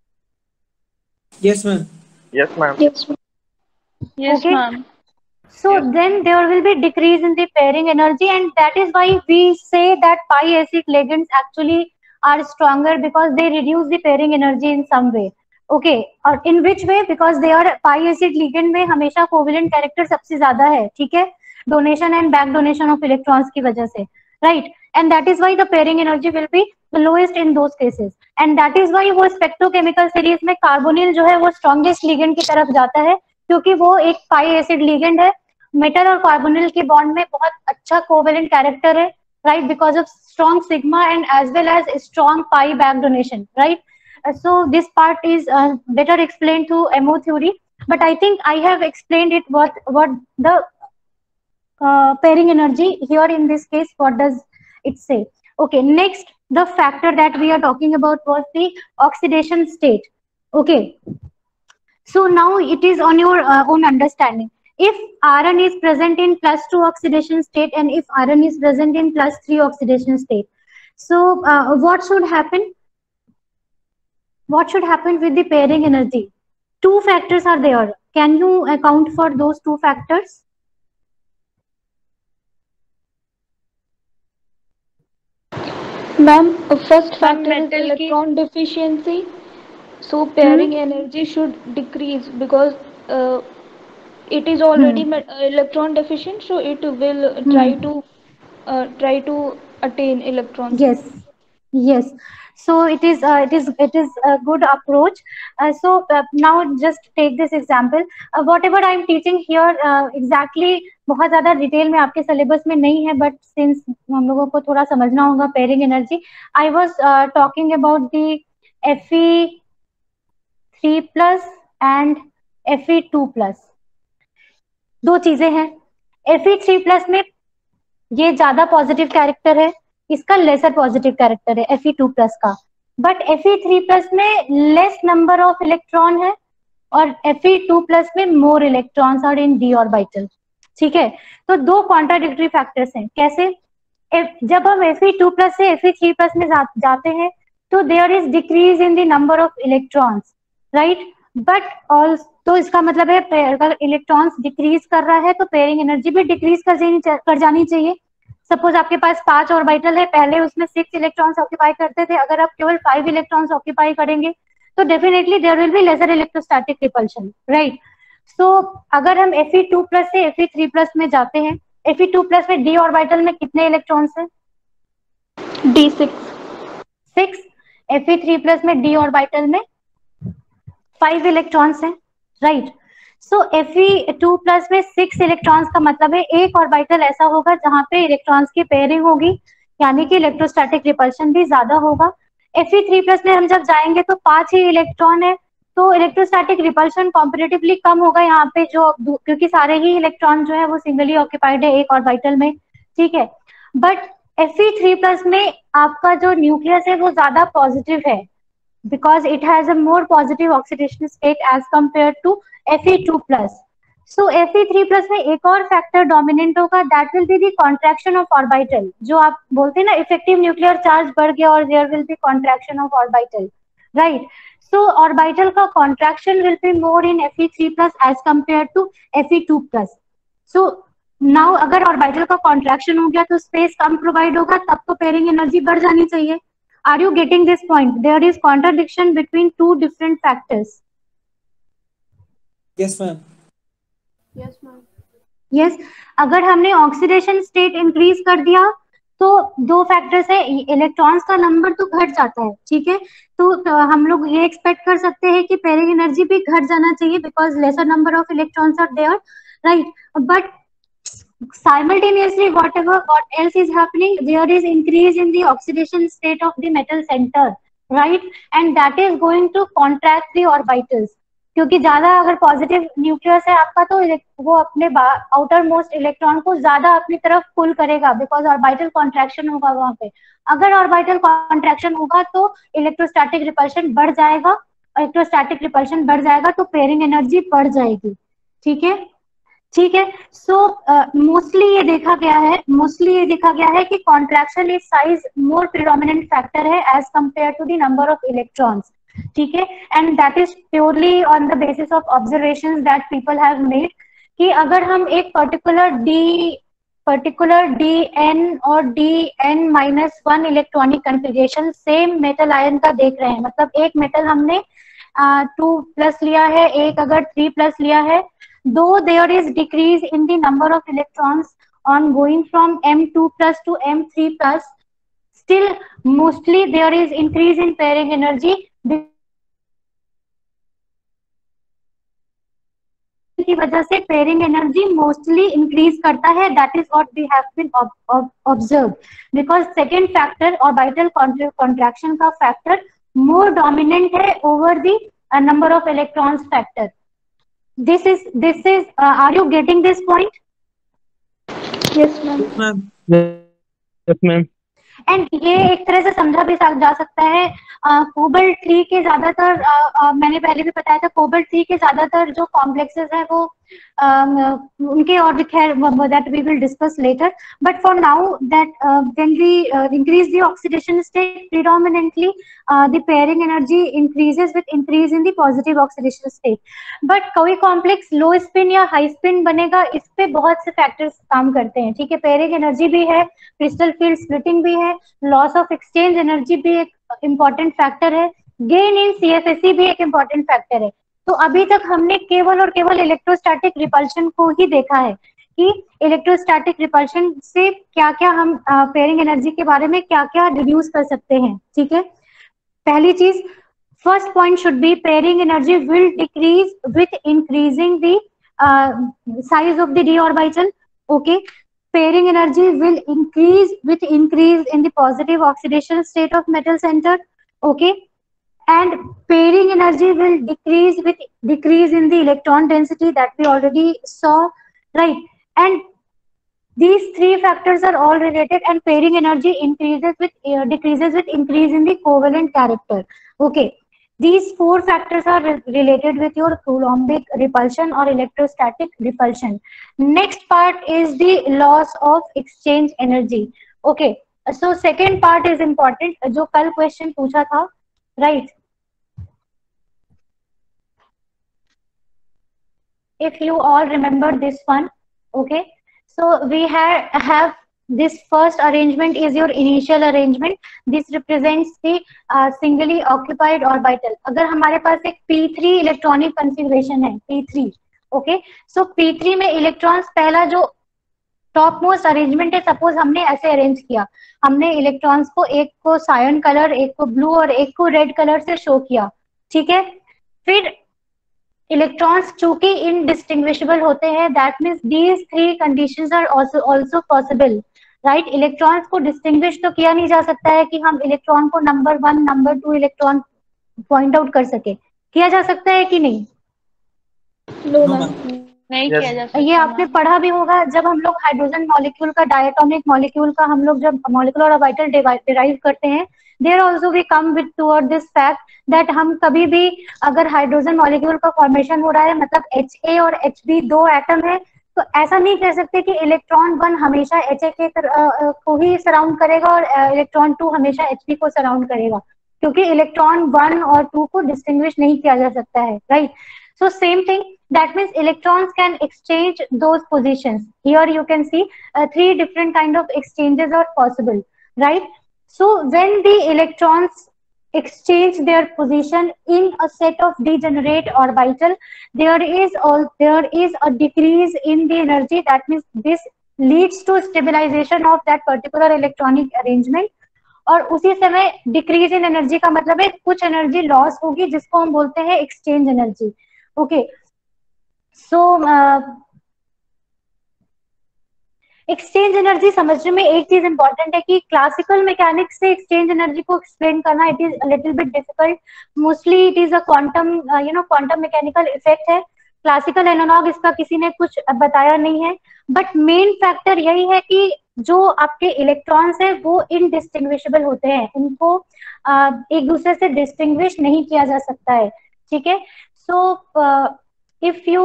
Yes ma'am. Yes, ma'am. Yes, ma'am. Yes, Okay. ma'am. So then there will be decrease in the pairing energy, and that is why we say that pi acid ligands actually are stronger because they reduce the pairing energy in some way. Okay, और in which way? Because they are pi acid ligand में हमेशा covalent character सबसे ज्यादा है, ठीक है, donation and back donation of electrons की वजह से, right. And that is why the pairing energy will be the lowest in those cases, and that is why वो स्पेक्ट्रोकेमिकल सीरीज में कार्बोनिल जो है वो स्ट्रॉन्गेस्ट लिगेंड की तरफ जाता है क्योंकि वो एक पाई एसिड लिगेंड है. मेटल और कार्बोनिल के बॉन्ड में बहुत अच्छा कोवेलेंट कैरेक्टर है, right, because of strong sigma and as well as strong pi back donation, right. Uh, so this part is uh, better explained through M O theory, but I think I have explained it what what the uh, pairing energy here in this case, what does it say? Okay, next the factor that we are talking about was the oxidation state. Okay, so now it is on your uh, own understanding. If iron is present in plus two oxidation state and if iron is present in plus three oxidation state, so uh, what should happen? What should happen with the pairing energy? Two factors are there. Can you account for those two factors? Ma'am, first factor is metal की- electron deficiency. So pairing energy should decrease because uh, it is already Hmm. met- uh, electron deficient, so it will try Hmm. to uh, try to attain electrons. Yes, yes. So it is uh, it is it is a good approach. Uh, so uh, now just take this example. Uh, whatever I am teaching here uh, exactly बहुत ज़्यादा detail में आपके syllabus में नहीं है, but since हम लोगों को थोड़ा समझना होगा pairing energy, I was talking about the Fe three plus and Fe to plus. दो चीजें हैं. Fe थ्री प्लस में ये ज्यादा पॉजिटिव कैरेक्टर है, इसका लेसर पॉजिटिव कैरेक्टर है Fe टू प्लस का. बट Fe थ्री प्लस में लेस नंबर ऑफ इलेक्ट्रॉन है और Fe टू प्लस में more electrons are in d orbital. ठीक है, तो दो कॉन्ट्राडिक्टरी फैक्टर्स हैं. कैसे? If, जब हम Fe टू प्लस से Fe थ्री प्लस में जा, जाते हैं तो there is decrease in the number of electrons, right. But also तो इसका मतलब है अगर इलेक्ट्रॉन्स डिक्रीज कर रहा है तो पेयरिंग एनर्जी भी डिक्रीज कर जानी कर जानी चाहिए. सपोज आपके पास पांच ऑर्बिटल है, पहले उसमें सिक्स इलेक्ट्रॉन्स ऑक्यूपाई करते थे, अगर आप केवल फाइव इलेक्ट्रॉन्स ऑक्यूपाई करेंगे तो definitely there will be lesser electrostatic repulsion, right. So अगर हम Fe टू प्लस से Fe थ्री प्लस में जाते हैं, Fe टू प्लस में d ऑर्बिटल में कितने इलेक्ट्रॉन्स हैं? D six. Six. Fe three plus में d ऑर्बिटल में फाइव इलेक्ट्रॉन्स हैं, right. So Fe two plus में सिक्स इलेक्ट्रॉन्स का मतलब है एक ऑर्बिटल ऐसा होगा जहां पे इलेक्ट्रॉन्स की पेयरिंग होगी, यानी कि इलेक्ट्रोस्टैटिक रिपल्शन भी ज्यादा होगा. Fe थ्री प्लस में हम जब जाएंगे तो पांच ही इलेक्ट्रॉन है, तो इलेक्ट्रोस्टैटिक रिपल्शन कॉम्पिटिटिवली कम होगा यहाँ पे, जो क्योंकि सारे ही इलेक्ट्रॉन जो है वो सिंगली ऑक्यूपाइड है एक ऑर्बिटल में. ठीक है, बट Fe थ्री प्लस में आपका जो न्यूक्लियस है वो ज्यादा पॉजिटिव है because it has a more positive oxidation state as compared to Fe two plus. So Fe three plus में एक और फैक्टर डोमिनेंट होगा, that will be the contraction of orbital. जो आप बोलते हैं ना इफेक्टिव न्यूक्लियर चार्ज बढ़ गया और there will be contraction of orbital, right? So orbital का contraction will be more in Fe three plus as compared to Fe two plus. So now अगर ऑर्बिटल का कॉन्ट्रैक्शन हो गया तो स्पेस कम provide होगा, तब तो पेयरिंग एनर्जी बढ़ जानी चाहिए. Are you getting this point? There is contradiction between two different factors. Yes, ma'am. Yes ma'am. Yes, अगर हमने ऑक्सीडेशन स्टेट इंक्रीज कर दिया तो दो फैक्टर्स है, इलेक्ट्रॉन्स का नंबर तो घट जाता है, ठीक है, तो, तो हम लोग ये एक्सपेक्ट कर सकते हैं कि पेयरिंग एनर्जी भी घट जाना चाहिए because lesser number of electrons are there, right. But simultaneously whatever what else is happening, there is increase in the oxidation state of the metal center, right, and that is going to contract the orbitals. क्योंकि ज्यादा अगर positive nucleus है आपका तो वो अपने outer most electron को ज्यादा अपनी तरफ पुल करेगा बिकॉज ऑर्बिटल कॉन्ट्रैक्शन होगा वहां पे. अगर ऑर्बिटल कॉन्ट्रैक्शन होगा तो इलेक्ट्रोस्टैटिक रिपल्शन बढ़ जाएगा, इलेक्ट्रोस्टैटिक रिपल्शन बढ़ जाएगा तो पेयरिंग एनर्जी बढ़ जाएगी. ठीक है, ठीक है. सो मोस्टली ये देखा गया है मोस्टली ये देखा गया है कि contraction is size more predominant factor है as compare to the number of electrons. ठीक है, and that is purely on the basis of observations that people have made कि अगर हम एक particular d particular d n और d n minus one electronic configuration same metal ion का देख रहे हैं, मतलब एक मेटल हमने टू uh, प्लस लिया है, एक अगर थ्री प्लस लिया है, though there is decrease in the number of electrons on going from M two plus to M three plus, still mostly there is increase in pairing energy की वजह से pairing energy mostly increase करता है. That is what we have been ob ob observed because second factor orbital contraction का factor more dominant है over the uh, number of electrons factor. This is this is uh, are you getting this point? Yes ma'am. Ma'am. Yes, ma'am. And ये एक तरह से समझा भी जा सकता है. कोबल्ट थ्री के ज्यादातर uh, uh, मैंने पहले भी बताया था, कोबल्ट थ्री के ज्यादातर जो कॉम्प्लेक्सेस है वो um, उनके और भी खैर that we will discuss later, but for now that when we increase the oxidation state predominantly the pairing energy increases with increase in the positive oxidation state. But कोई कॉम्प्लेक्स लो स्पिन या high spin बनेगा, इस पे बहुत से factors काम करते हैं. ठीक है, पेयरिंग एनर्जी भी है, क्रिस्टल फील्ड स्प्लिटिंग भी है, लॉस ऑफ एक्सचेंज एनर्जी भी एक इम्पॉर्टेंट फैक्टर है, गेन इन सीएफएससी भी एक इम्पॉर्टेंट फैक्टर है। तो अभी तक हमने केवल और केवल इलेक्ट्रोस्टैटिक रिपल्शन को ही देखा है कि इलेक्ट्रोस्टैटिक रिपल्शन से क्या क्या हम पेयरिंग एनर्जी के बारे में क्या क्या डिड्यूस कर सकते हैं। ठीक है, पहली चीज, first point should be pairing energy will decrease with increasing the uh, size of the d orbital. Okay, pairing energy will increase with increase in the positive oxidation state of metal center. Okay, and pairing energy will decrease with decrease in the electron density that we already saw, right? And these three factors are all related, and pairing energy increases with uh, decreases with increase in the covalent character. Okay, these four factors are re related with your Coulombic repulsion or electrostatic repulsion. Next part is the loss of exchange energy. Okay, so second part is important, जो कल question पूछा था, right? If you all remember this one, okay, so we have have this first arrangement is your initial arrangement. This represents the uh, singly occupied orbital. अगर हमारे पास एक p three electronic configuration है p three, okay, so p three में electrons पहला जो top most arrangement है, suppose हमने ऐसे अरेंज किया, हमने इलेक्ट्रॉन्स को एक को सायन कलर, एक को ब्लू और एक को रेड कलर से शो किया, ठीक है। फिर इलेक्ट्रॉन्स चूंकि इनडिस्टिंग्विशेबल होते हैं, that means these three conditions are also also possible, right. Electrons को डिस्टिंग्विश तो किया नहीं जा सकता है कि हम इलेक्ट्रॉन को number one number two electron point out कर सके, किया जा सकता है कि नहीं? नो मैम, नहीं किया जा सकता। ये आपने पढ़ा भी होगा जब हम लोग हाइड्रोजन मॉलिक्यूल का, डायटोमिक मॉलिक्यूल का हम लोग जब मॉलिक्यूलर ऑर्बिटल डिराइव करते हैं, there also we come with toward this fact that हम कभी भी अगर हाइड्रोजन मॉलिक्यूल का फॉर्मेशन हो रहा है, मतलब एच ए और एच बी दो एटम है, तो ऐसा नहीं कह सकते कि इलेक्ट्रॉन वन हमेशा एच ए के को ही सराउंड करेगा और इलेक्ट्रॉन टू हमेशा एच बी को सराउंड करेगा, क्योंकि इलेक्ट्रॉन वन और टू को डिस्टिंग्विश नहीं किया जा सकता है, right. So same thing, that means electrons can exchange those positions. Here you can see uh, three different kind of exchanges are possible, right? So when the electrons exchange their position in a set of degenerate orbital, there is all there is a decrease in the energy. That means this leads to stabilization of that particular electronic arrangement. और उसी समय decrease in energy का मतलब है कुछ energy loss होगी, जिसको हम बोलते हैं exchange energy. Okay, so exchange energy समझने में एक चीज इंपॉर्टेंट है कि क्लासिकल मैकेनिक्स से एक्सचेंज एनर्जी को एक्सप्लेन करना it is little bit difficult, mostly it is a quantum you know quantum mechanical effect है। क्लासिकल एनालॉग इसका किसी ने कुछ बताया नहीं है, बट मेन फैक्टर यही है कि जो आपके इलेक्ट्रॉन्स है वो इनडिस्टिंग्विशेबल होते हैं, इनको uh, एक दूसरे से डिस्टिंग्विश नहीं किया जा सकता है, ठीक है। So if you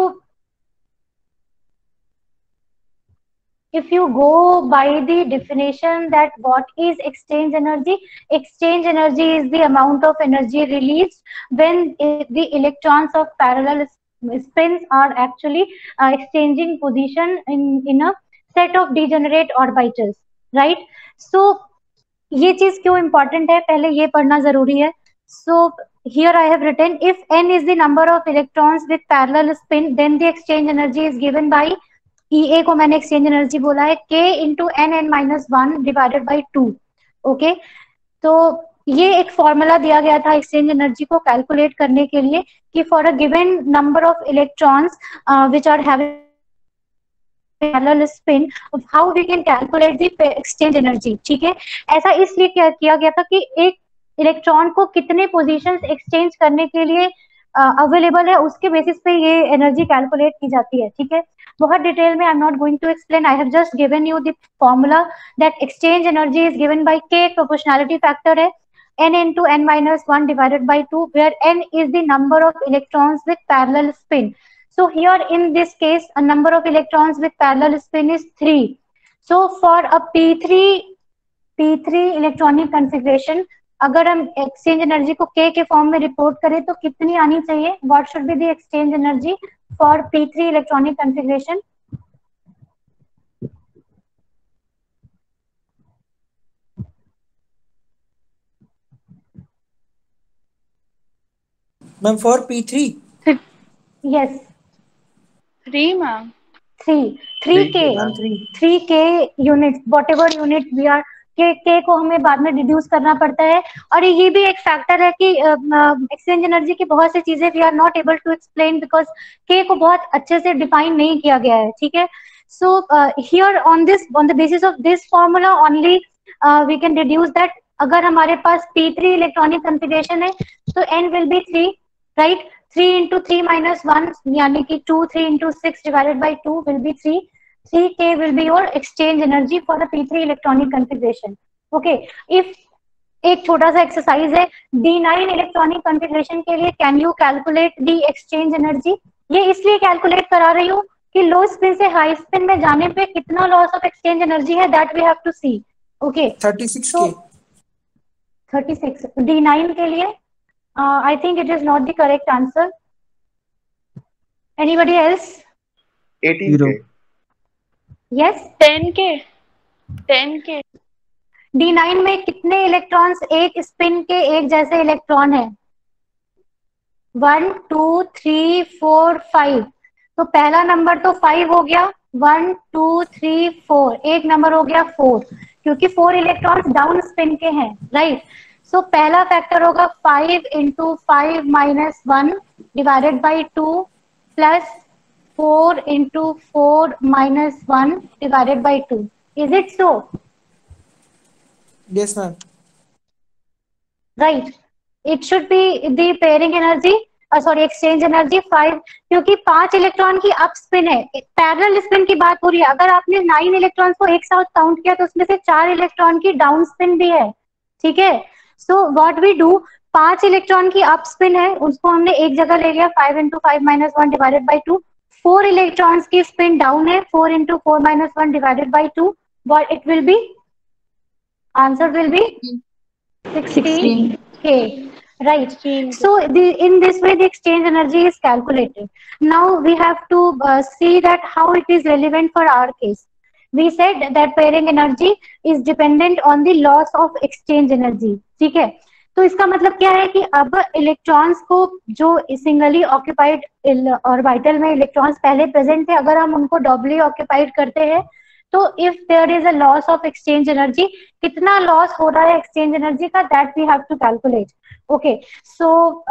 if you go by the definition that what is exchange energy, exchange energy is the amount of energy released when the electrons of parallel spins are actually uh, exchanging position in in a set of degenerate orbitals, right? So ये चीज क्यों important है, पहले ये पढ़ना जरूरी है। So here I have written, if n is the number of electrons with parallel spin, then the exchange energy is given by ई ए को मैंने एक्सचेंज एनर्जी बोला है के into n n minus one divided by two. Okay, तो ये एक formula दिया गया था एक्सचेंज एनर्जी को कैलकुलेट करने के लिए कि for a given number of electrons which are having parallel spin, how we can calculate the exchange energy, ठीक है। ऐसा इसलिए किया गया था कि एक इलेक्ट्रॉन को कितने पोजीशंस एक्सचेंज करने के लिए अवेलेबल uh, है, उसके बेसिस पे ये एनर्जी कैलकुलेट की जाती है, ठीक है। बहुत डिटेल में I am not going to explain, I have just given you the formula that exchange energy is given by K, proportionality factor है n into n minus one divided by two, where n is the number of electrons with parallel spin. So here in this case a number of electrons with parallel spin is three. So for a p three p three electronic configuration, अगर हम exchange energy को k के form में report करें तो कितनी आनी चाहिए, what should be the exchange energy for p three electronic configuration? Ma'am, for P three. Yes. Three, ma'am. Three. Three K. Ma'am, three. Three K units. Whatever unit we are. K K को हमें बाद में deduce करना पड़ता है. और ये भी एक फैक्टर है कि एक्सचेंज एनर्जी की बहुत सी चीजें we are not able to explain because K को बहुत अच्छे से डिफाइन नहीं किया गया है. ठीक है. So uh, here on this on the basis of this formula only uh, we can deduce that अगर हमारे पास P three इलेक्ट्रॉनिक कॉन्फ़िगरेशन है तो N will be three, right? three into three minus one यानी कि two, three into six divided by two will be three. three K will be your exchange energy for the P three electronic configuration. Okay, if एक छोटा सा exercise है D nine electronic configuration के लिए can you calculate the exchange energy. ये इसलिए calculate करा रही हूँ कि लो स्पिन से हाई स्पिन में जाने पे कितना लॉस ऑफ एक्सचेंज एनर्जी है that we have to see. Okay, thirty-six K. thirty-six. D nine के लिए I think it is not the correct answer. Anybody else? eighteen K. Yes. ten K. ten K. D nine में कितने electrons एक spin के एक जैसे electron है? One, two, three, four, five. तो पहला नंबर तो फाइव हो गया. One, two, three, four. एक नंबर हो गया फोर क्योंकि फोर इलेक्ट्रॉन्स डाउन स्पिन के हैं, राइट? सो पहला फैक्टर होगा five into five minus one divided by two plus four into four minus one divided by two. Is it so? Yes, ma'am. Right. It should be the pairing energy sorry exchange energy five क्योंकि पांच electron की up spin है. Parallel spin की बात हो रही है. अगर आपने नाइन इलेक्ट्रॉन्स को एक साथ काउंट किया तो उसमें से चार इलेक्ट्रॉन की डाउन स्पिन भी है. ठीक है. सो व्हाट वी डू, पांच इलेक्ट्रॉन की अप स्पिन है उसको हमने एक जगह ले लिया five into five minus one divided by two. Four electrons की स्पिन डाउन है four into four minus one divided by two. What it will be? Answer will be sixteen K. Right. So the, in this way the exchange energy is calculated. Now we have to uh, see that how it is relevant for our case. We said that pairing energy is dependent on the loss of exchange energy. ठीक है. तो इसका मतलब क्या है कि अब electrons को जो सिंगली ऑक्यूपाइड ऑर्बिटल में इलेक्ट्रॉन्स पहले प्रेजेंट थे अगर हम उनको डबली ऑक्यूपाइड करते हैं तो if there is a loss of exchange energy, कितना लॉस हो रहा है एक्सचेंज एनर्जी का, that we have to calculate. Okay, so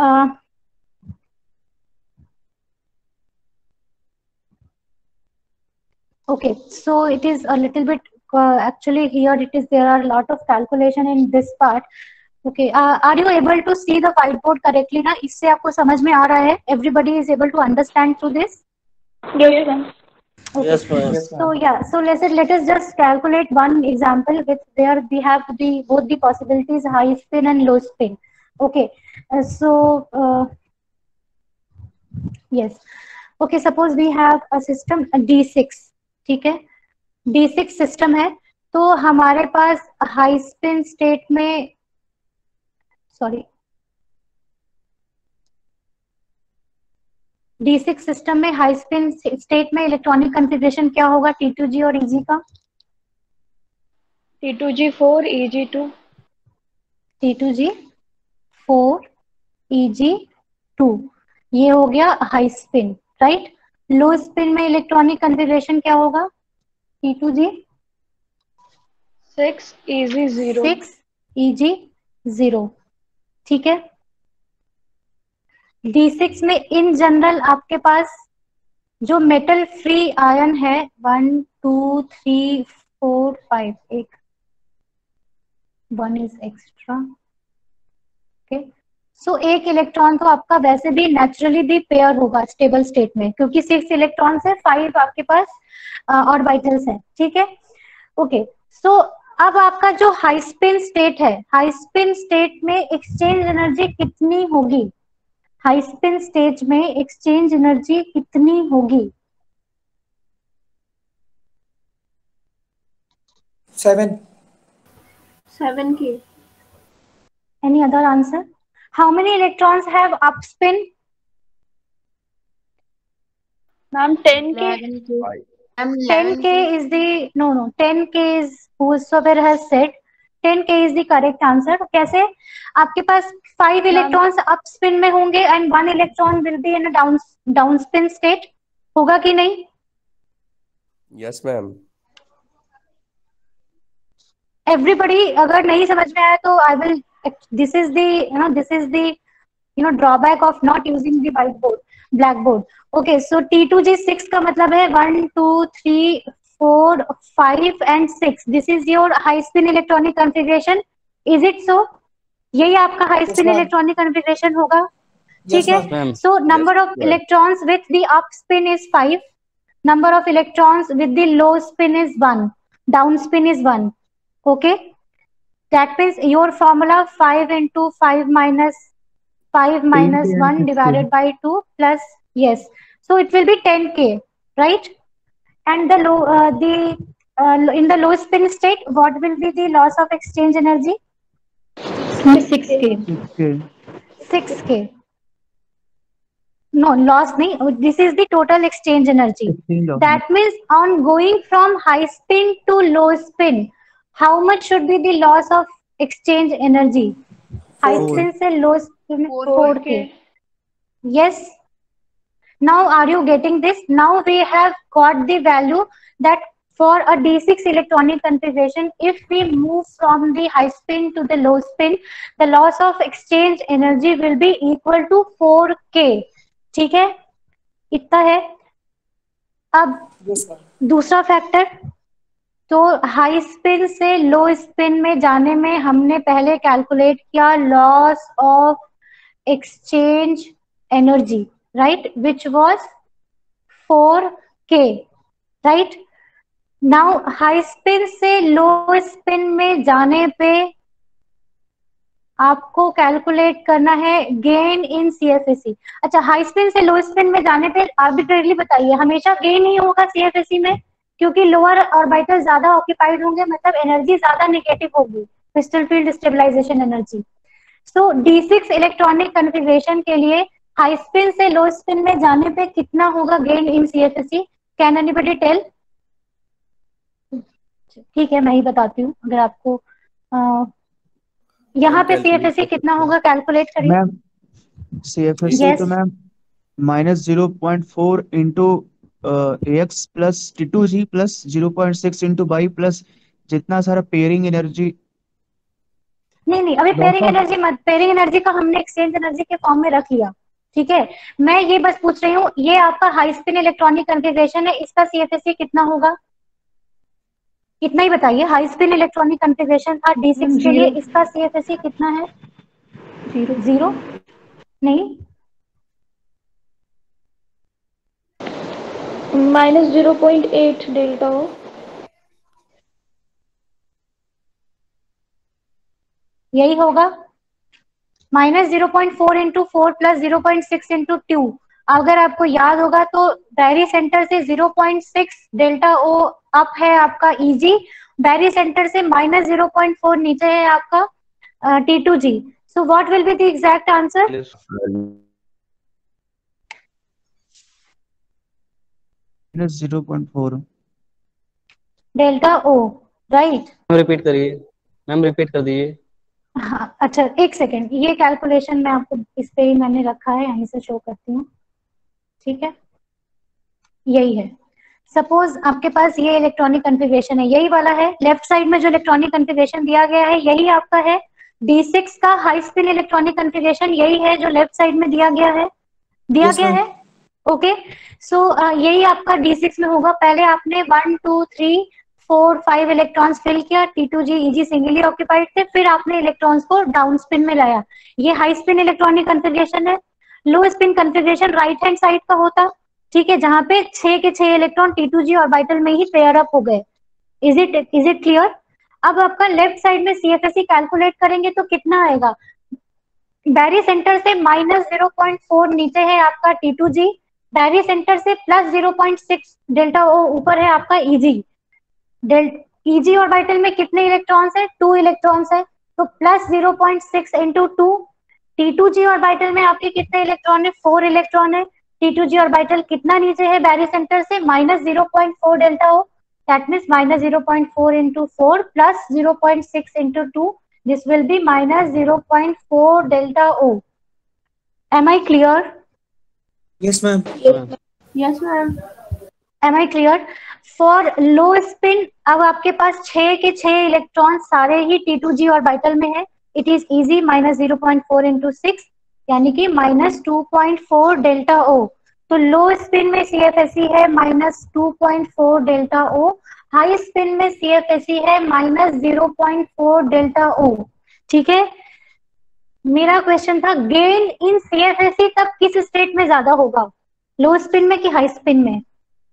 okay, so it is a little bit uh, actually here it is there are a lot of calculation in this part. Okay, uh, are you able to see the whiteboard correctly ना? इससे आपको समझ में आ रहा है? Everybody is able to understand through this? Yes, ma'am. Okay. Yes, ma'am. So yeah, so let's let us just calculate one example with where we have the both the possibilities high spin and low spin. Okay, uh, so uh, yes, okay. Suppose we have a system a D six. ठीक है, D six system है तो हमारे पास high spin state में sorry D six system में high spin state में electronic configuration क्या होगा T two G और E G का? T two G four, E G two. T two G four, E G two. ये हो गया high spin, right? Low spin में इलेक्ट्रॉनिक कॉन्फ़िगरेशन क्या होगा? T two G six, E G zero. six, E G zero. ठीक है. D six में in general आपके पास जो मेटल फ्री आयन है one two three four five, एक one is extra. Okay, so एक इलेक्ट्रॉन तो आपका वैसे भी नेचुरली भी पेयर होगा स्टेबल स्टेट में क्योंकि सिक्स इलेक्ट्रॉन से फाइव आपके पास ऑर्बिटल्स हैं. ठीक है. ओके, सो अब आपका जो हाई स्पिन स्टेट है, हाई स्पिन स्टेट में एक्सचेंज एनर्जी कितनी होगी? हाई स्पिन स्टेज में एक्सचेंज एनर्जी कितनी होगी? Seven. seven K. Any other answer? How many electrons have up spin? Ma'am, ten K. ten K is the no no ten K is whosoever has said ten K is the correct answer. कैसे? आपके पास five electrons up spin में होंगे and one electron will be in a down down spin state. होगा कि नहीं? Yes, ma'am. Everybody, अगर नहीं समझ में आया तो I will. This is the you know this is the you know drawback of not using the whiteboard, blackboard. Okay, so T two G six का मतलब है one, two, three, four, five and six. This is your high spin electronic configuration. Is it so? यही आपका high spin Yes, electronic configuration होगा. Yes, ठीक है. ma'am. So number Yes, of ma'am. electrons with the up spin is five. Number of electrons with the low spin is one. Down spin is one. Okay. That means your formula five into five minus five minus one divided by two plus yes. So it will be ten K, right? And the low uh, the uh, in the low spin state, what will be the loss of exchange energy? six K. Okay. six K. No, loss nahi. This is the total exchange energy. Exchange of- That means on going from high spin to low spin, how much should be the loss of exchange energy? High Four. spin se low spin four four K. K. Yes. Now are you getting this? Now we have got the value that for a D six electronic configuration, if we move from the high spin to the low spin, the loss of exchange energy will be equal to four K. ठीक है, इतना है. अब Yes, ma'am. दूसरा factor, तो high spin से low spin में जाने में हमने पहले कैलकुलेट किया loss of exchange energy, right, which was four K, right. Now high spin से लो स्पिन में जाने पे आपको कैलकुलेट करना है गेन इन सीएफएसई. अच्छा, हाई स्पिन से लो स्पिन में जाने पे आर्बिट्रेरली बताइए, हमेशा गेन ही होगा सीएफएसई में, क्योंकि लोअर ऑर्बिटल ज्यादा ऑक्यूपाइड होंगे, मतलब एनर्जी ज्यादा नेगेटिव होगी, crystal field stabilization energy. So d six electronic configuration के लिए हाई स्पिन से लो स्पिन में जाने पे कितना होगा gain in CFSE? Can anybody tell? ठीक है, मैं ही बताती हूँ. अगर आपको आ, यहाँ पे सीएफएसई कितना होगा कैलकुलेट करिए. Ma'am CFSE Yes. तो ma'am minus zero point four into X plus T two G plus zero point six into by plus जितना सारा पेयरिंग एनर्जी. नहीं नहीं, अभी पेयरिंग एनर्जी मत, पेयरिंग एनर्जी का हमने एक्सचेंज एनर्जी के फॉर्म में रख लिया. ठीक है, मैं ये बस पूछ रही हूँ, ये आपका हाई स्पिन इलेक्ट्रॉनिक कन्फिगरेशन है, इसका सीएफएसई कितना होगा? इतना ही बताइए. हाई स्पिन इलेक्ट्रॉनिक कन्फिगरेशन था डी सिक्स के लिए, इसका सीएफएसई कितना है? जीरो. जीरो नहीं, minus zero point eight delta हो. यही होगा. Minus zero point four into four plus zero point six into two. अगर आपको याद होगा तो बैरी सेंटर से zero point six delta O up है आपका ईजी, बैरी सेंटर से माइनस जीरो पॉइंट फोर नीचे है आपका T two ji. So what will be the exact answer? Minus zero point four delta O, right. Repeat करिए ma'am, repeat कर दीजिए. हाँ, अच्छा एक सेकेंड, ये कैलकुलेशन मैं आपको इस पे ही मैंने रखा है, यहीं से शो करती हूँ. ठीक है, यही है. सपोज आपके पास ये इलेक्ट्रॉनिक कन्फिगरेशन है, यही वाला है. लेफ्ट साइड में जो इलेक्ट्रॉनिक कन्फिगरेशन दिया गया है यही आपका है. डी सिक्स का हाई स्पिन इलेक्ट्रॉनिक कन्फिगरेशन यही है जो लेफ्ट साइड में दिया गया है, दिया Yes, गया ma'am. है. ओके, सो यही आपका डी सिक्स में होगा. पहले आपने one two three four five electrons fill किया, T two G E G singly occupied थे, फिर आपने इलेक्ट्रॉन्स को डाउन स्पिन में लाया. ये हाई स्पिन इलेक्ट्रॉनिक कन्फिगरेशन है. Low spin configuration right hand side का होता, ठीक है, जहां पे छह के छह electron T two G orbital में ही पेयर अप हो गए. Is it is it clear? अब आपका लेफ्ट साइड में सीएफएसई कैलकुलेट करेंगे तो कितना आएगा? बैरी सेंटर से माइनस जीरो पॉइंट फोर नीचे है आपका T two G, barycentre से plus zero point six delta O ऊपर है आपका ईजी. ईजी ऑर्बिटल में कितने इलेक्ट्रॉन्स है? टू इलेक्ट्रॉन्स है, तो plus zero point six into two. T two G orbital में आपके कितने इलेक्ट्रॉन है? फोर इलेक्ट्रॉन है. टी टू जी ऑर्बिटल कितना नीचे है बैरी सेंटर से? Minus zero point four delta O. That means minus zero point four into four plus zero point six into two. This will be minus zero point four delta O. Am I clear? Yes, ma'am. Yes, ma'am. Am I clear? For low spin, अब आपके पास छह के छह electron सारे ही T two G orbital में है. It is easy, minus zero point four into six, यानी कि minus two point four delta O. तो लो स्पिन में सी एफ एस ई है minus two point four delta O. High spin में C F S E है minus zero point four delta O. ठीक है. मेरा क्वेश्चन था gain in C F S E तब किस स्टेट में ज्यादा होगा, लो स्पिन में कि हाई स्पिन में?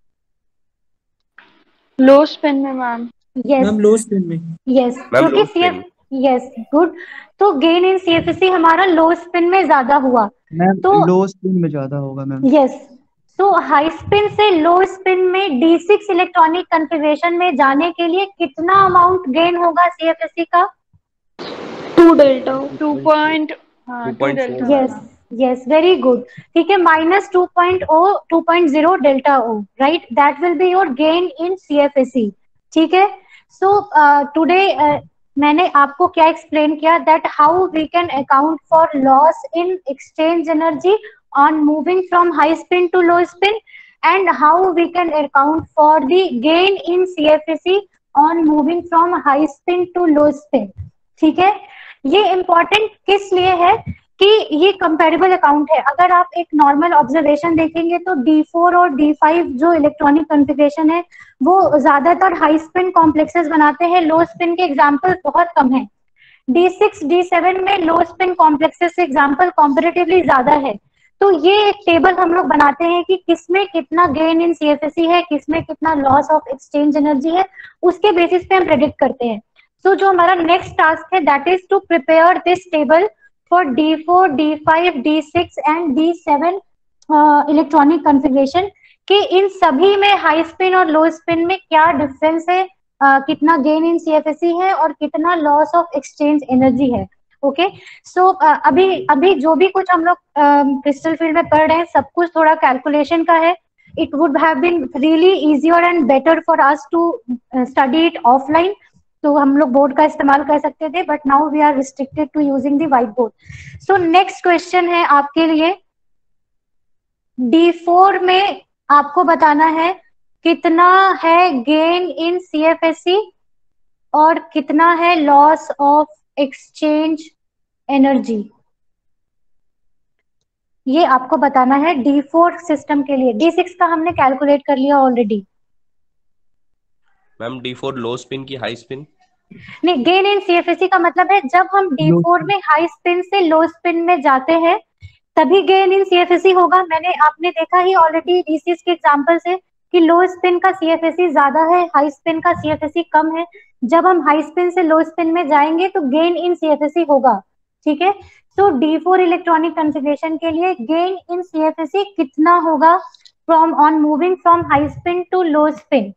लो स्पिन में ma'am. Yes ma'am low spin में. यस, मैम क्योंकि low C F spin. Yes good. तो gain in C F S E हमारा लो स्पिन में ज्यादा हुआ. मैम तो लो स्पिन में ज्यादा होगा ma'am. Yes, so high spin से लो स्पिन में डी सिक्स इलेक्ट्रॉनिक कन्फिगरेशन में जाने के लिए कितना अमाउंट गेन होगा सी एफ एस ई का? टू डेल्टा टू पॉइंट हाँ two two point four. Delta. Yes yes, very good. ठीक है, minus two point O two point zero delta O, right. That will be your gain in C F S E. ठीक है. So today मैंने आपको क्या explain किया, that how we can account for loss in exchange energy on moving from high spin to low spin, and how we can account for the gain in C F S E on moving from high spin to low spin. ठीक है. ये important किस लिए है कि ये comparable account है. अगर आप एक नॉर्मल ऑब्जर्वेशन देखेंगे तो डी फोर और डी फाइव जो इलेक्ट्रॉनिक कॉन्फ़िगरेशन है वो ज्यादातर हाई स्पिन कॉम्प्लेक्सेस बनाते हैं, लो स्पिन के एग्जाम्पल बहुत कम है. डी सिक्स डी सेवन में लो स्पिन कॉम्प्लेक्सेस से एग्जाम्पल कॉम्पेरेटिवली ज्यादा है. तो ये एक टेबल हम लोग बनाते हैं कि किसमें कितना gain in C F S E है, किसमें कितना लॉस ऑफ एक्सचेंज एनर्जी है, उसके बेसिस पे हम प्रेडिक्ट करते हैं. सो so, जो हमारा नेक्स्ट टास्क है that is to prepare this table for D four, D five, D six and D seven electronic configuration कि इन सभी में हाई स्पिन और लो स्पिन में क्या डिफरेंस है, uh, कितना gain in C F S E है और कितना लॉस ऑफ एक्सचेंज एनर्जी है. ओके. सो अभी अभी जो भी कुछ हम लोग क्रिस्टल फील्ड में पढ़ रहे हैं सब कुछ थोड़ा कैलकुलेशन का है. It would have been really easier and better for us to study it offline. तो हम लोग बोर्ड का इस्तेमाल कर सकते थे, but now we are restricted to using the white board. So next question है आपके लिए. डी फोर में आपको बताना है कितना है gain in C F S E और कितना है लॉस ऑफ एक्सचेंज एनर्जी. ये आपको बताना है डी फोर सिस्टम के लिए. डी सिक्स का हमने कैलकुलेट कर लिया already. Ma'am D four low spin की हाई स्पिन. नहीं, gain in C F S E का मतलब है जब हम डी फोर में हाई स्पिन से लो स्पिन में जाते हैं तभी gain in C F S E होगा. मैंने आपने देखा ही ऑलरेडी डी सिक्स के एग्जांपल से कि लो स्पिन का सी एफ एस ई ज्यादा है, हाई स्पिन का सी एफ एस ई कम है. जब हम हाई स्पिन से लो स्पिन में जाएंगे तो gain in C F S E होगा. ठीक है. So D four electronic configuration के लिए gain in C F S E कितना होगा from on moving from high spin to low spin?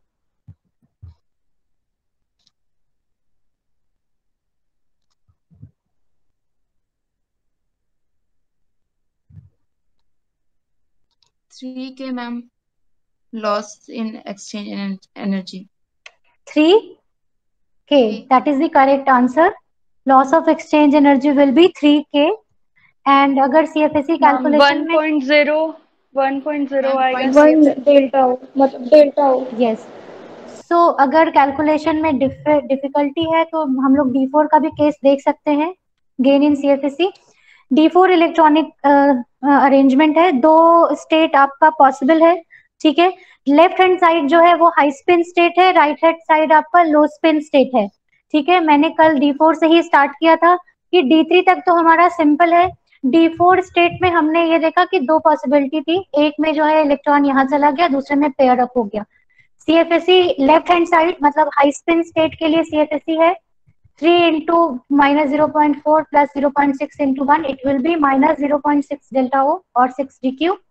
Three K ma'am loss in exchange energy. Three K, that is the correct answer. Loss of exchange energy will be three K. And अगर C F S E calculation में one point zero one point zero आएगा. One delta O मतलब delta O. yes. So अगर calculation में difficulty है तो हम लोग डी फोर का भी केस देख सकते हैं. Gain in C F S E D four electronic arrangement है. दो स्टेट आपका पॉसिबल है. ठीक है. लेफ्ट हैंड साइड जो है वो हाई स्पिन स्टेट है, राइट हैंड साइड आपका लो स्पिन स्टेट है. ठीक है. मैंने कल डी फोर से ही स्टार्ट किया था कि डी थ्री तक तो हमारा सिंपल है. डी फोर स्टेट में हमने ये देखा कि दो पॉसिबिलिटी थी. एक में जो है इलेक्ट्रॉन यहाँ चला गया, दूसरे में पेयर अप हो गया. C F S E left hand side मतलब हाई स्पिन स्टेट के लिए सी एफ एस ई है three into minus zero point four plus zero point six into one, it will be minus zero point six delta O और six D Q.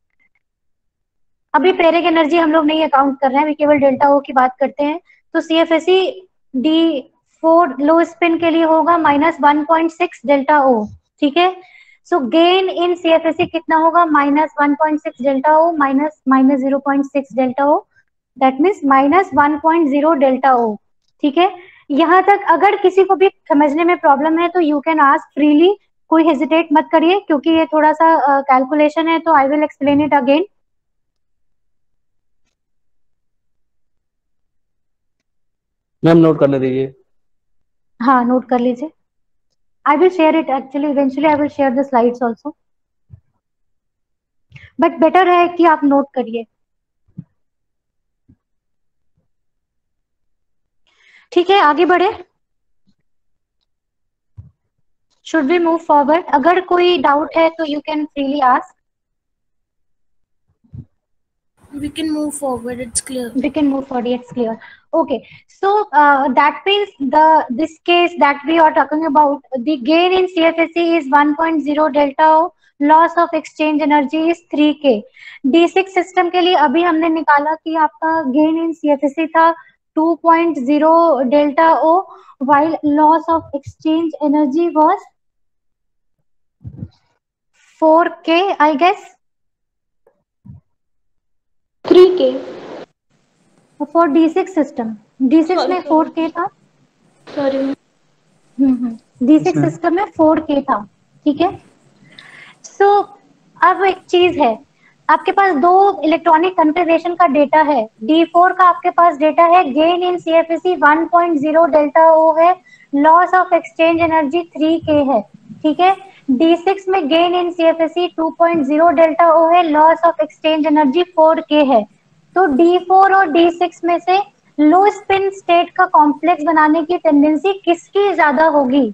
अभी पेरिक energy हम लोग नहीं account कर रहे हैं, अभी केवल डेल्टा ओ की बात करते हैं. तो C F S E D four low spin के लिए होगा minus one point six delta O. ठीक है. So gain in C F S E कितना होगा? Minus one point six delta O minus minus zero point six delta O, that means minus one point zero delta O. ठीक है. यहाँ तक अगर किसी को भी समझने में प्रॉब्लम है तो यू कैन आस्क फ्रीली, कोई हेजिटेट मत करिए, क्योंकि ये थोड़ा सा कैलकुलेशन uh, है, तो I will explain it again. Ma'am note करने दीजिए। हाँ नोट कर लीजिए। I will share it actually, eventually I will share the slides also, but better है कि आप नोट करिए। ठीक है, आगे बढ़े। Should we move forward? अगर कोई डाउट है तो you can freely ask. We can move forward. It's clear. We can move forward. It's clear. Okay. So uh, that means the this case that we are talking about, the gain in C F S E is one point zero delta O. Loss of exchange energy is three K. D six system के लिए अभी हमने निकाला कि आपका gain in C F S E था two point zero delta O, while loss of exchange energy was four K, I guess. three K For D six system, D six में four K था। Sorry hmm D six system में four K था, ठीक है। सो so, अब एक चीज है, आपके पास दो इलेक्ट्रॉनिक कन्फिगरेशन का डेटा है। D फोर का आपके पास डेटा है, gain in C F S E one point zero delta O है, loss of exchange energy three K है, ठीक है। D सिक्स में gain in C F S E two point zero delta O है, loss of exchange energy four K है। तो D four और D six में से लो स्पिन स्टेट का कॉम्प्लेक्स बनाने की टेंडेंसी किसकी ज्यादा होगी?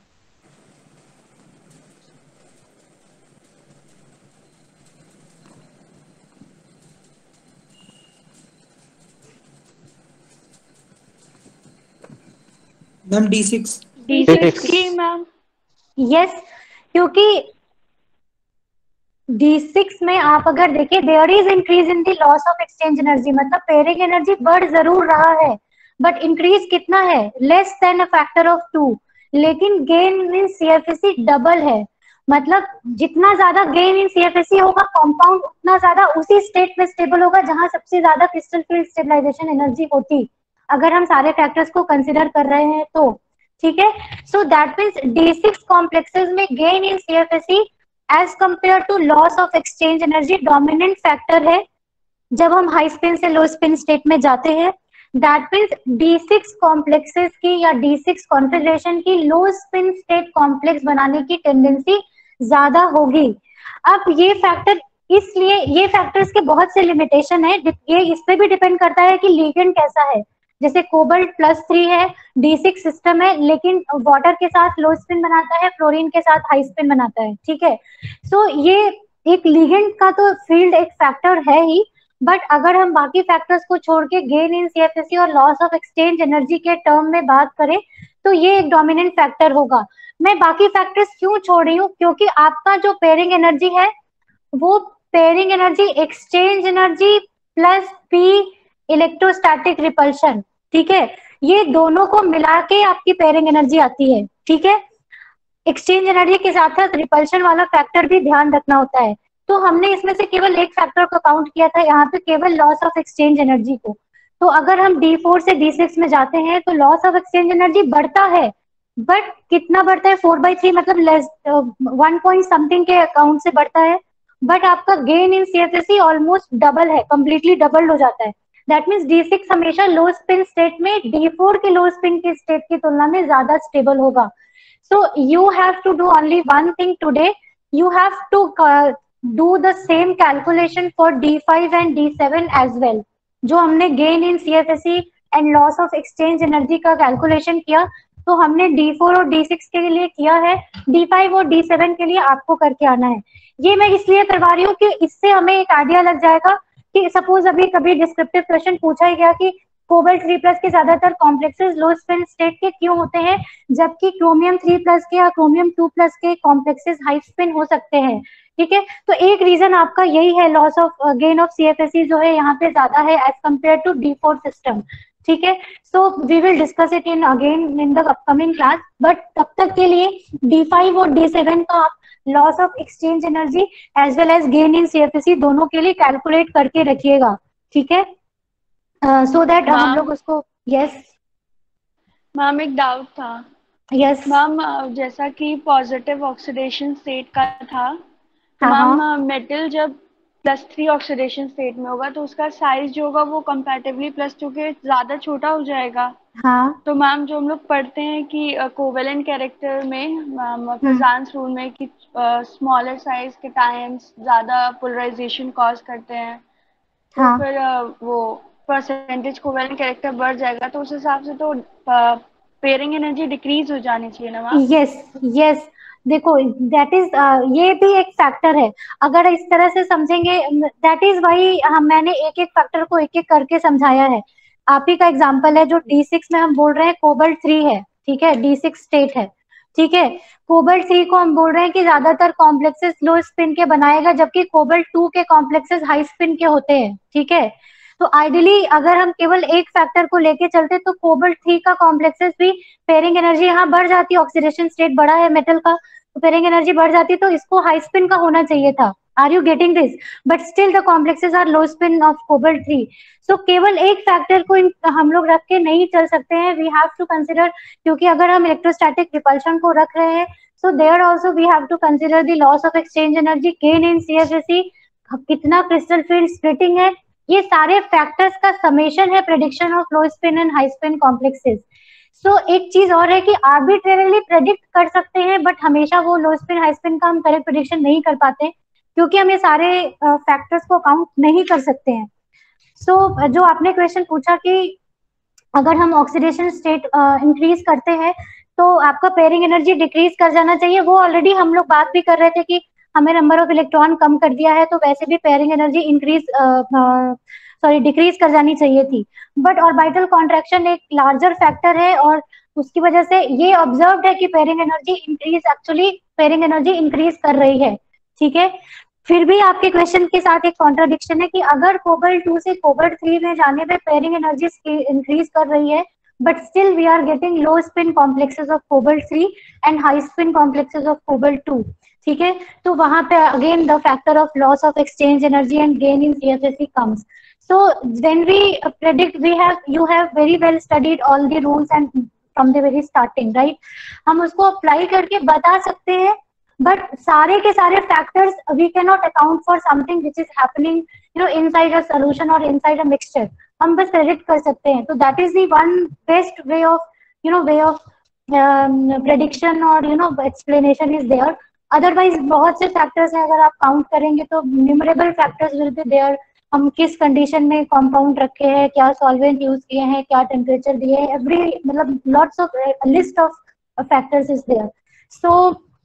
Ma'am D six. D six की मैम। यस, क्योंकि D सिक्स में आप अगर देखिए there is increase in the loss of exchange energy, मतलब पेयरिंग एनर्जी बढ़ जरूर रहा है, बट इंक्रीज कितना है? Less than a factor of two. लेकिन gain in C F S E double है, मतलब जितना ज्यादा gain in C F S E होगा कंपाउंड उतना ज्यादा उसी स्टेट में स्टेबल होगा जहां सबसे ज्यादा क्रिस्टल फील्ड स्टेबलाइजेशन एनर्जी होती, अगर हम सारे फैक्टर्स को कंसिडर कर रहे हैं तो, ठीक है। So that means D six complexes में gain in C F S E as compare to loss of exchange energy dominant factor है जब हम हाई स्पिन से लो स्पिन स्टेट में जाते हैं। That means D six complexes की या D सिक्स कॉन्फिगरेशन की लो स्पिन स्टेट कॉम्प्लेक्स बनाने की टेंडेंसी ज्यादा होगी। अब ये फैक्टर, इसलिए ये फैक्टर्स के बहुत से लिमिटेशन है, ये इस पे भी डिपेंड करता है कि लिगेंड कैसा है। जैसे कोबाल्ट प्लस थ्री है, D सिक्स सिस्टम है, लेकिन वाटर के साथ लो स्पिन बनाता है, फ्लोरीन के साथ हाई स्पिन बनाता है, ठीक है। सो so, ये एक लिगेंड का तो फील्ड एक फैक्टर है ही, बट अगर हम बाकी फैक्टर्स को छोड़ के gain in C F S E और लॉस ऑफ एक्सचेंज एनर्जी के टर्म में बात करें तो ये एक डोमिनेंट फैक्टर होगा। मैं बाकी फैक्टर्स क्यों छोड़ रही हूँ? क्योंकि आपका जो पेयरिंग एनर्जी है वो pairing energy exchange energy plus P electrostatic repulsion, ठीक है, ये दोनों को मिला के आपकी पेयरिंग एनर्जी आती है, ठीक है। एक्सचेंज एनर्जी के साथ साथ रिपल्शन वाला फैक्टर भी ध्यान रखना होता है। तो हमने इसमें से केवल एक फैक्टर को काउंट किया था यहाँ पे, केवल लॉस ऑफ एक्सचेंज एनर्जी को। तो अगर हम D फोर से D सिक्स में जाते हैं तो लॉस ऑफ एक्सचेंज एनर्जी बढ़ता है, बट कितना बढ़ता है? फोर बाई थ्री, मतलब लेस वन पॉइंट समथिंग के अकाउंट से बढ़ता है, बट आपका gain in C F S E almost double है, कंप्लीटली डबल हो जाता है। दैट मीन्स D सिक्स हमेशा लो स्पिन स्टेट में D फोर के लो स्पिन के स्टेट की तुलना में ज्यादा स्टेबल होगा। So you have to do only one thing today, you have to do the same calculation for D five and D seven as well. जो हमने gain in C F S E and loss of exchange energy का calculation किया, तो हमने D four और D six के लिए किया है, D फाइव और D सेवन के लिए आपको करके आना है। ये मैं इसलिए करवा रही हूँ कि इससे हमें एक आइडिया लग जाएगा कि सपोज अभी कभी डिस्क्रिप्टिव क्वेश्चन पूछा ही गया कि कोबाल्ट थ्री प्लस के ज्यादातर कॉम्प्लेक्सेस लो स्पिन स्टेट के क्यों होते हैं, जबकि क्रोमियम थ्री प्लस के या क्रोमियम टू प्लस के कॉम्प्लेक्सेस हाई स्पिन हो सकते हैं, ठीक है। तो एक रीजन आपका यही है, loss of gain of C F S E जो है यहाँ पे ज्यादा है as compare to D four system, ठीक है। So we will discuss it in again in the upcoming class, but तब तक के लिए D फाइव और D सेवन का आप loss of exchange energy as well as gain in C F S E दोनों के लिए कैलकुलेट करके रखिएगा, ठीक है, सो दैट हम लोग उसको। यस मैम एक डाउट था। यस मैम जैसा कि पॉजिटिव ऑक्सीडेशन स्टेट का था, तो हाँ हाँ मैम मेटल जब प्लस थ्री ऑक्सीडेशन स्टेट में होगा तो उसका साइज जो होगा वो कंपैरेटिवली प्लस टू के ज्यादा छोटा हो जाएगा। हाँ तो मैम जो हम लोग पढ़ते हैं कि कोवेलेंट कैरेक्टर में मैम हम्म फजान्स रूल में कि स्मॉलर साइज के टाइम्स ज्यादा पोलराइजेशन कॉज करते हैं, तो हाँ फिर अ, वो परसेंटेज कोवेलेंट कैरेक्टर बढ़ जाएगा, तो उस हिसाब से तो पेयरिंग एनर्जी डिक्रीज हो जानी चाहिए ना मैम। यस यस देखो दैट इज ये भी एक फैक्टर है। अगर इस तरह से समझेंगे, दैट इज वाई हम मैंने एक एक फैक्टर को एक एक करके समझाया है। आप ही का एग्जांपल है जो डी सिक्स में हम बोल रहे हैं कोबल्ट थ्री है, ठीक है, डी सिक्स स्टेट है, ठीक है। कोबल्ट थ्री को हम बोल रहे हैं कि ज्यादातर कॉम्प्लेक्सेस लो स्पिन के बनाएगा, जबकि कोबल्ट टू के कॉम्प्लेक्सेस हाई स्पिन के होते हैं, ठीक है। तो आइडियली अगर हम केवल एक फैक्टर को लेके चलते तो कोबल्ट थ्री का कॉम्प्लेक्सेस भी पेयरिंग एनर्जी यहाँ बढ़ जाती, ऑक्सीडेशन स्टेट बढ़ा है मेटल का, तो पेयरिंग एनर्जी बढ़ जाती, तो इसको हाई स्पिन का होना चाहिए था। Are you getting this? But still the complexes are low spin of cobalt three. So केवल एक फैक्टर को इन- हम लोग रख के नहीं चल सकते हैं, वी हैव टू कंसिडर, क्योंकि अगर हम इलेक्ट्रोस्टैटिक रिपल्शन को रख रहे हैं so there also we have to consider the loss of exchange energy, gain in CFSE, कितना क्रिस्टल फील्ड स्प्लिटिंग है, ये सारे फैक्टर्स का समेशन है prediction of low spin and high spin complexes. So एक चीज और है कि आर्बिट्रेरली प्रेडिक्ट कर सकते हैं, बट हमेशा वो लो स्पिन हाई स्पिन का हम करेक्ट प्रेडिक्शन नहीं कर पाते, क्योंकि हम ये सारे फैक्टर्स को काउंट नहीं कर सकते हैं। सो so, जो आपने क्वेश्चन पूछा कि अगर हम ऑक्सीडेशन स्टेट इंक्रीज करते हैं तो आपका पेयरिंग एनर्जी डिक्रीज कर जाना चाहिए, वो ऑलरेडी हम लोग बात भी कर रहे थे कि हमें नंबर ऑफ इलेक्ट्रॉन कम कर दिया है, तो वैसे भी pairing energy increase sorry decrease कर जानी चाहिए थी। बट ऑर्बिटल कॉन्ट्रैक्शन एक लार्जर फैक्टर है, और उसकी वजह से ये ऑब्जर्व्ड है कि pairing energy increase, actually pairing energy increase कर रही है, ठीक है। फिर भी आपके क्वेश्चन के साथ एक कॉन्ट्राडिक्शन है कि अगर कोबल्ट टू से कोबल्ट थ्री में जाने पे पेयरिंग एनर्जी इंक्रीज कर रही है, but still we are getting low spin complexes of cobalt three and high spin complexes of cobalt two, ठीक है। तो वहां पे again the factor of loss of exchange energy and gain in CFSE comes. So when we predict, we have you have very well studied all the rules and from the very starting, right? हम उसको apply करके बता सकते हैं, but सारे के सारे factors we can not account for something which is happening you know inside a solution और इनसाइड अ मिक्सचर। हम बस प्रेडिक्ट कर सकते हैं, तो that is the one best way of you know way of prediction और you know explanation is there. Otherwise बहुत से फैक्टर्स हैं, अगर आप काउंट करेंगे तो numerable factors will be there. हम किस कंडीशन में कंपाउंड रखे हैं, क्या सॉल्वेंट यूज किए हैं, क्या टेम्परेचर दिए हैं, एवरी मतलब lots of list of factors is there. So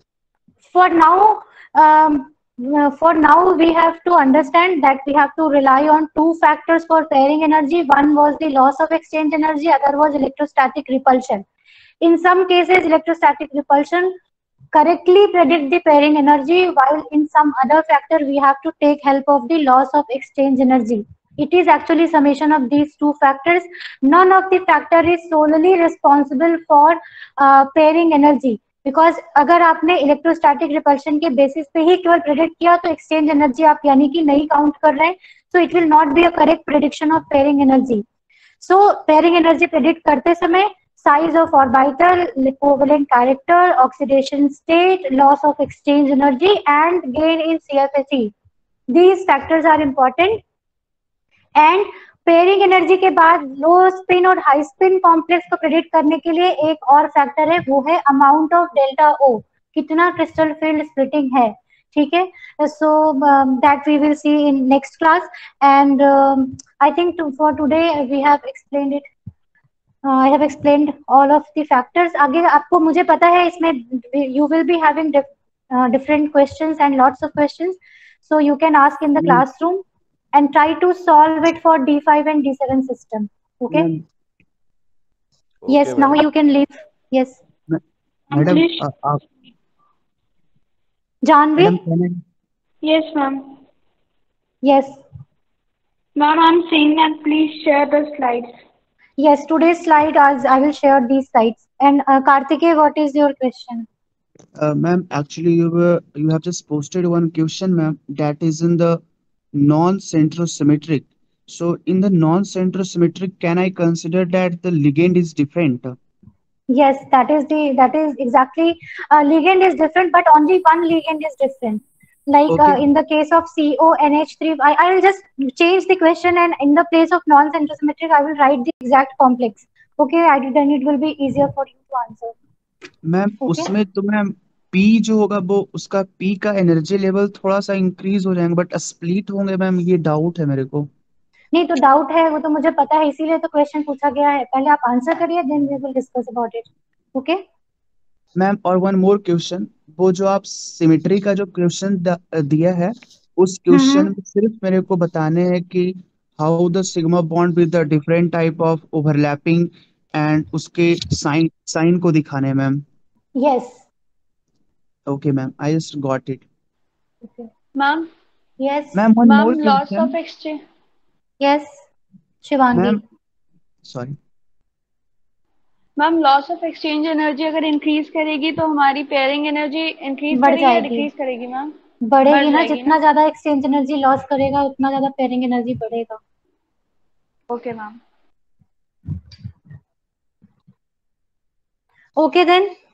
for now um, for now we have to understand that we have to rely on two factors for pairing energy. One was the loss of exchange energy, other was electrostatic repulsion. In some cases electrostatic repulsion correctly predict the pairing energy, while in some other factor we have to take help of the loss of exchange energy. It is actually summation of these two factors. None of the factor is solely responsible for uh, pairing energy, because अगर आपने electrostatic repulsion के basis पे ही केवल predict किया तो exchange energy आप यानी कि नहीं काउंट कर रहे हैं, so it will not be a correct prediction of pairing energy. So pairing energy predict करते समय size of orbital, covalent character, oxidation state, loss of exchange energy and gain in CFSE, these factors are important. And pairing energy के बाद low spin और high spin complex को predict करने के लिए एक और फैक्टर है, वो है अमाउंट ऑफ डेल्टा ओ, कितना क्रिस्टल फील्ड स्प्लिटिंग है, ठीक है। So that we will see in next class and I think for today we have explained it, I have explained all of the factors. आगे आपको मुझे पता है इसमें you will be having different questions and lots of questions, so you can ask in the classroom and try to solve it for D five and D seven system. Okay? Okay, yes, now ma'am. you can leave. Yes. Madam आप Janvi? Madam can I- Yes, ma'am. Yes. Ma'am, I'm saying that please share the slides. Yes, today's slide as I will share these slides. And uh, Kartikeya, what is your question? uh, ma'am, actually you were you have just posted one question, ma'am, that is in the non-centrosymmetric. So in the non-centrosymmetric, can I consider that the ligand is different? Yes, that is the that is exactly uh, ligand is different, but only one ligand is different. Like Okay, uh, in the case of C O N H three, I I will just change the question, and in the place of non-centrosymmetric, I will write the exact complex. Okay, I then it will be easier for you to answer. Ma'am Okay. उसमें तो ma'am P जो होगा वो उसका P का energy level थोड़ा सा increase हो जाएगा बट स्प्लिट होंगे मैम, ये डाउट है मेरे को। नहीं तो डाउट है, वो तो मुझे पता है, इसीलिए तो क्वेश्चन पूछा गया है। पहले आप आंसर करिए, then we will discuss about it. Okay ma'am और वन मोर क्वेश्चन, वो जो आप सिमेट्री का जो क्वेश्चन दिया है उस क्वेश्चन हम्म में सिर्फ मेरे को बताने हैं कि how the sigma bond with the different type of overlapping and उसके साइन साइन को दिखाने हैं ma'am. Yes okay ma'am, I just got it. Ma'am yes ma'am one more ma'am loss question. Of exchange yes Shivangi. Ma'am sorry ma'am loss of exchange energy अगर increase करेगी तो हमारी pairing energy increase बढ़ करेगी या जाएगी। डिक्रीज करेगी ma'am? बढ़ेगी बढ़ ना, जाएगी जितना ना? ज्यादा एक्सचेंज एनर्जी लॉस करेगा उतना ज्यादा पेयरिंग एनर्जी बढ़ेगा। Okay ma'am. Okay then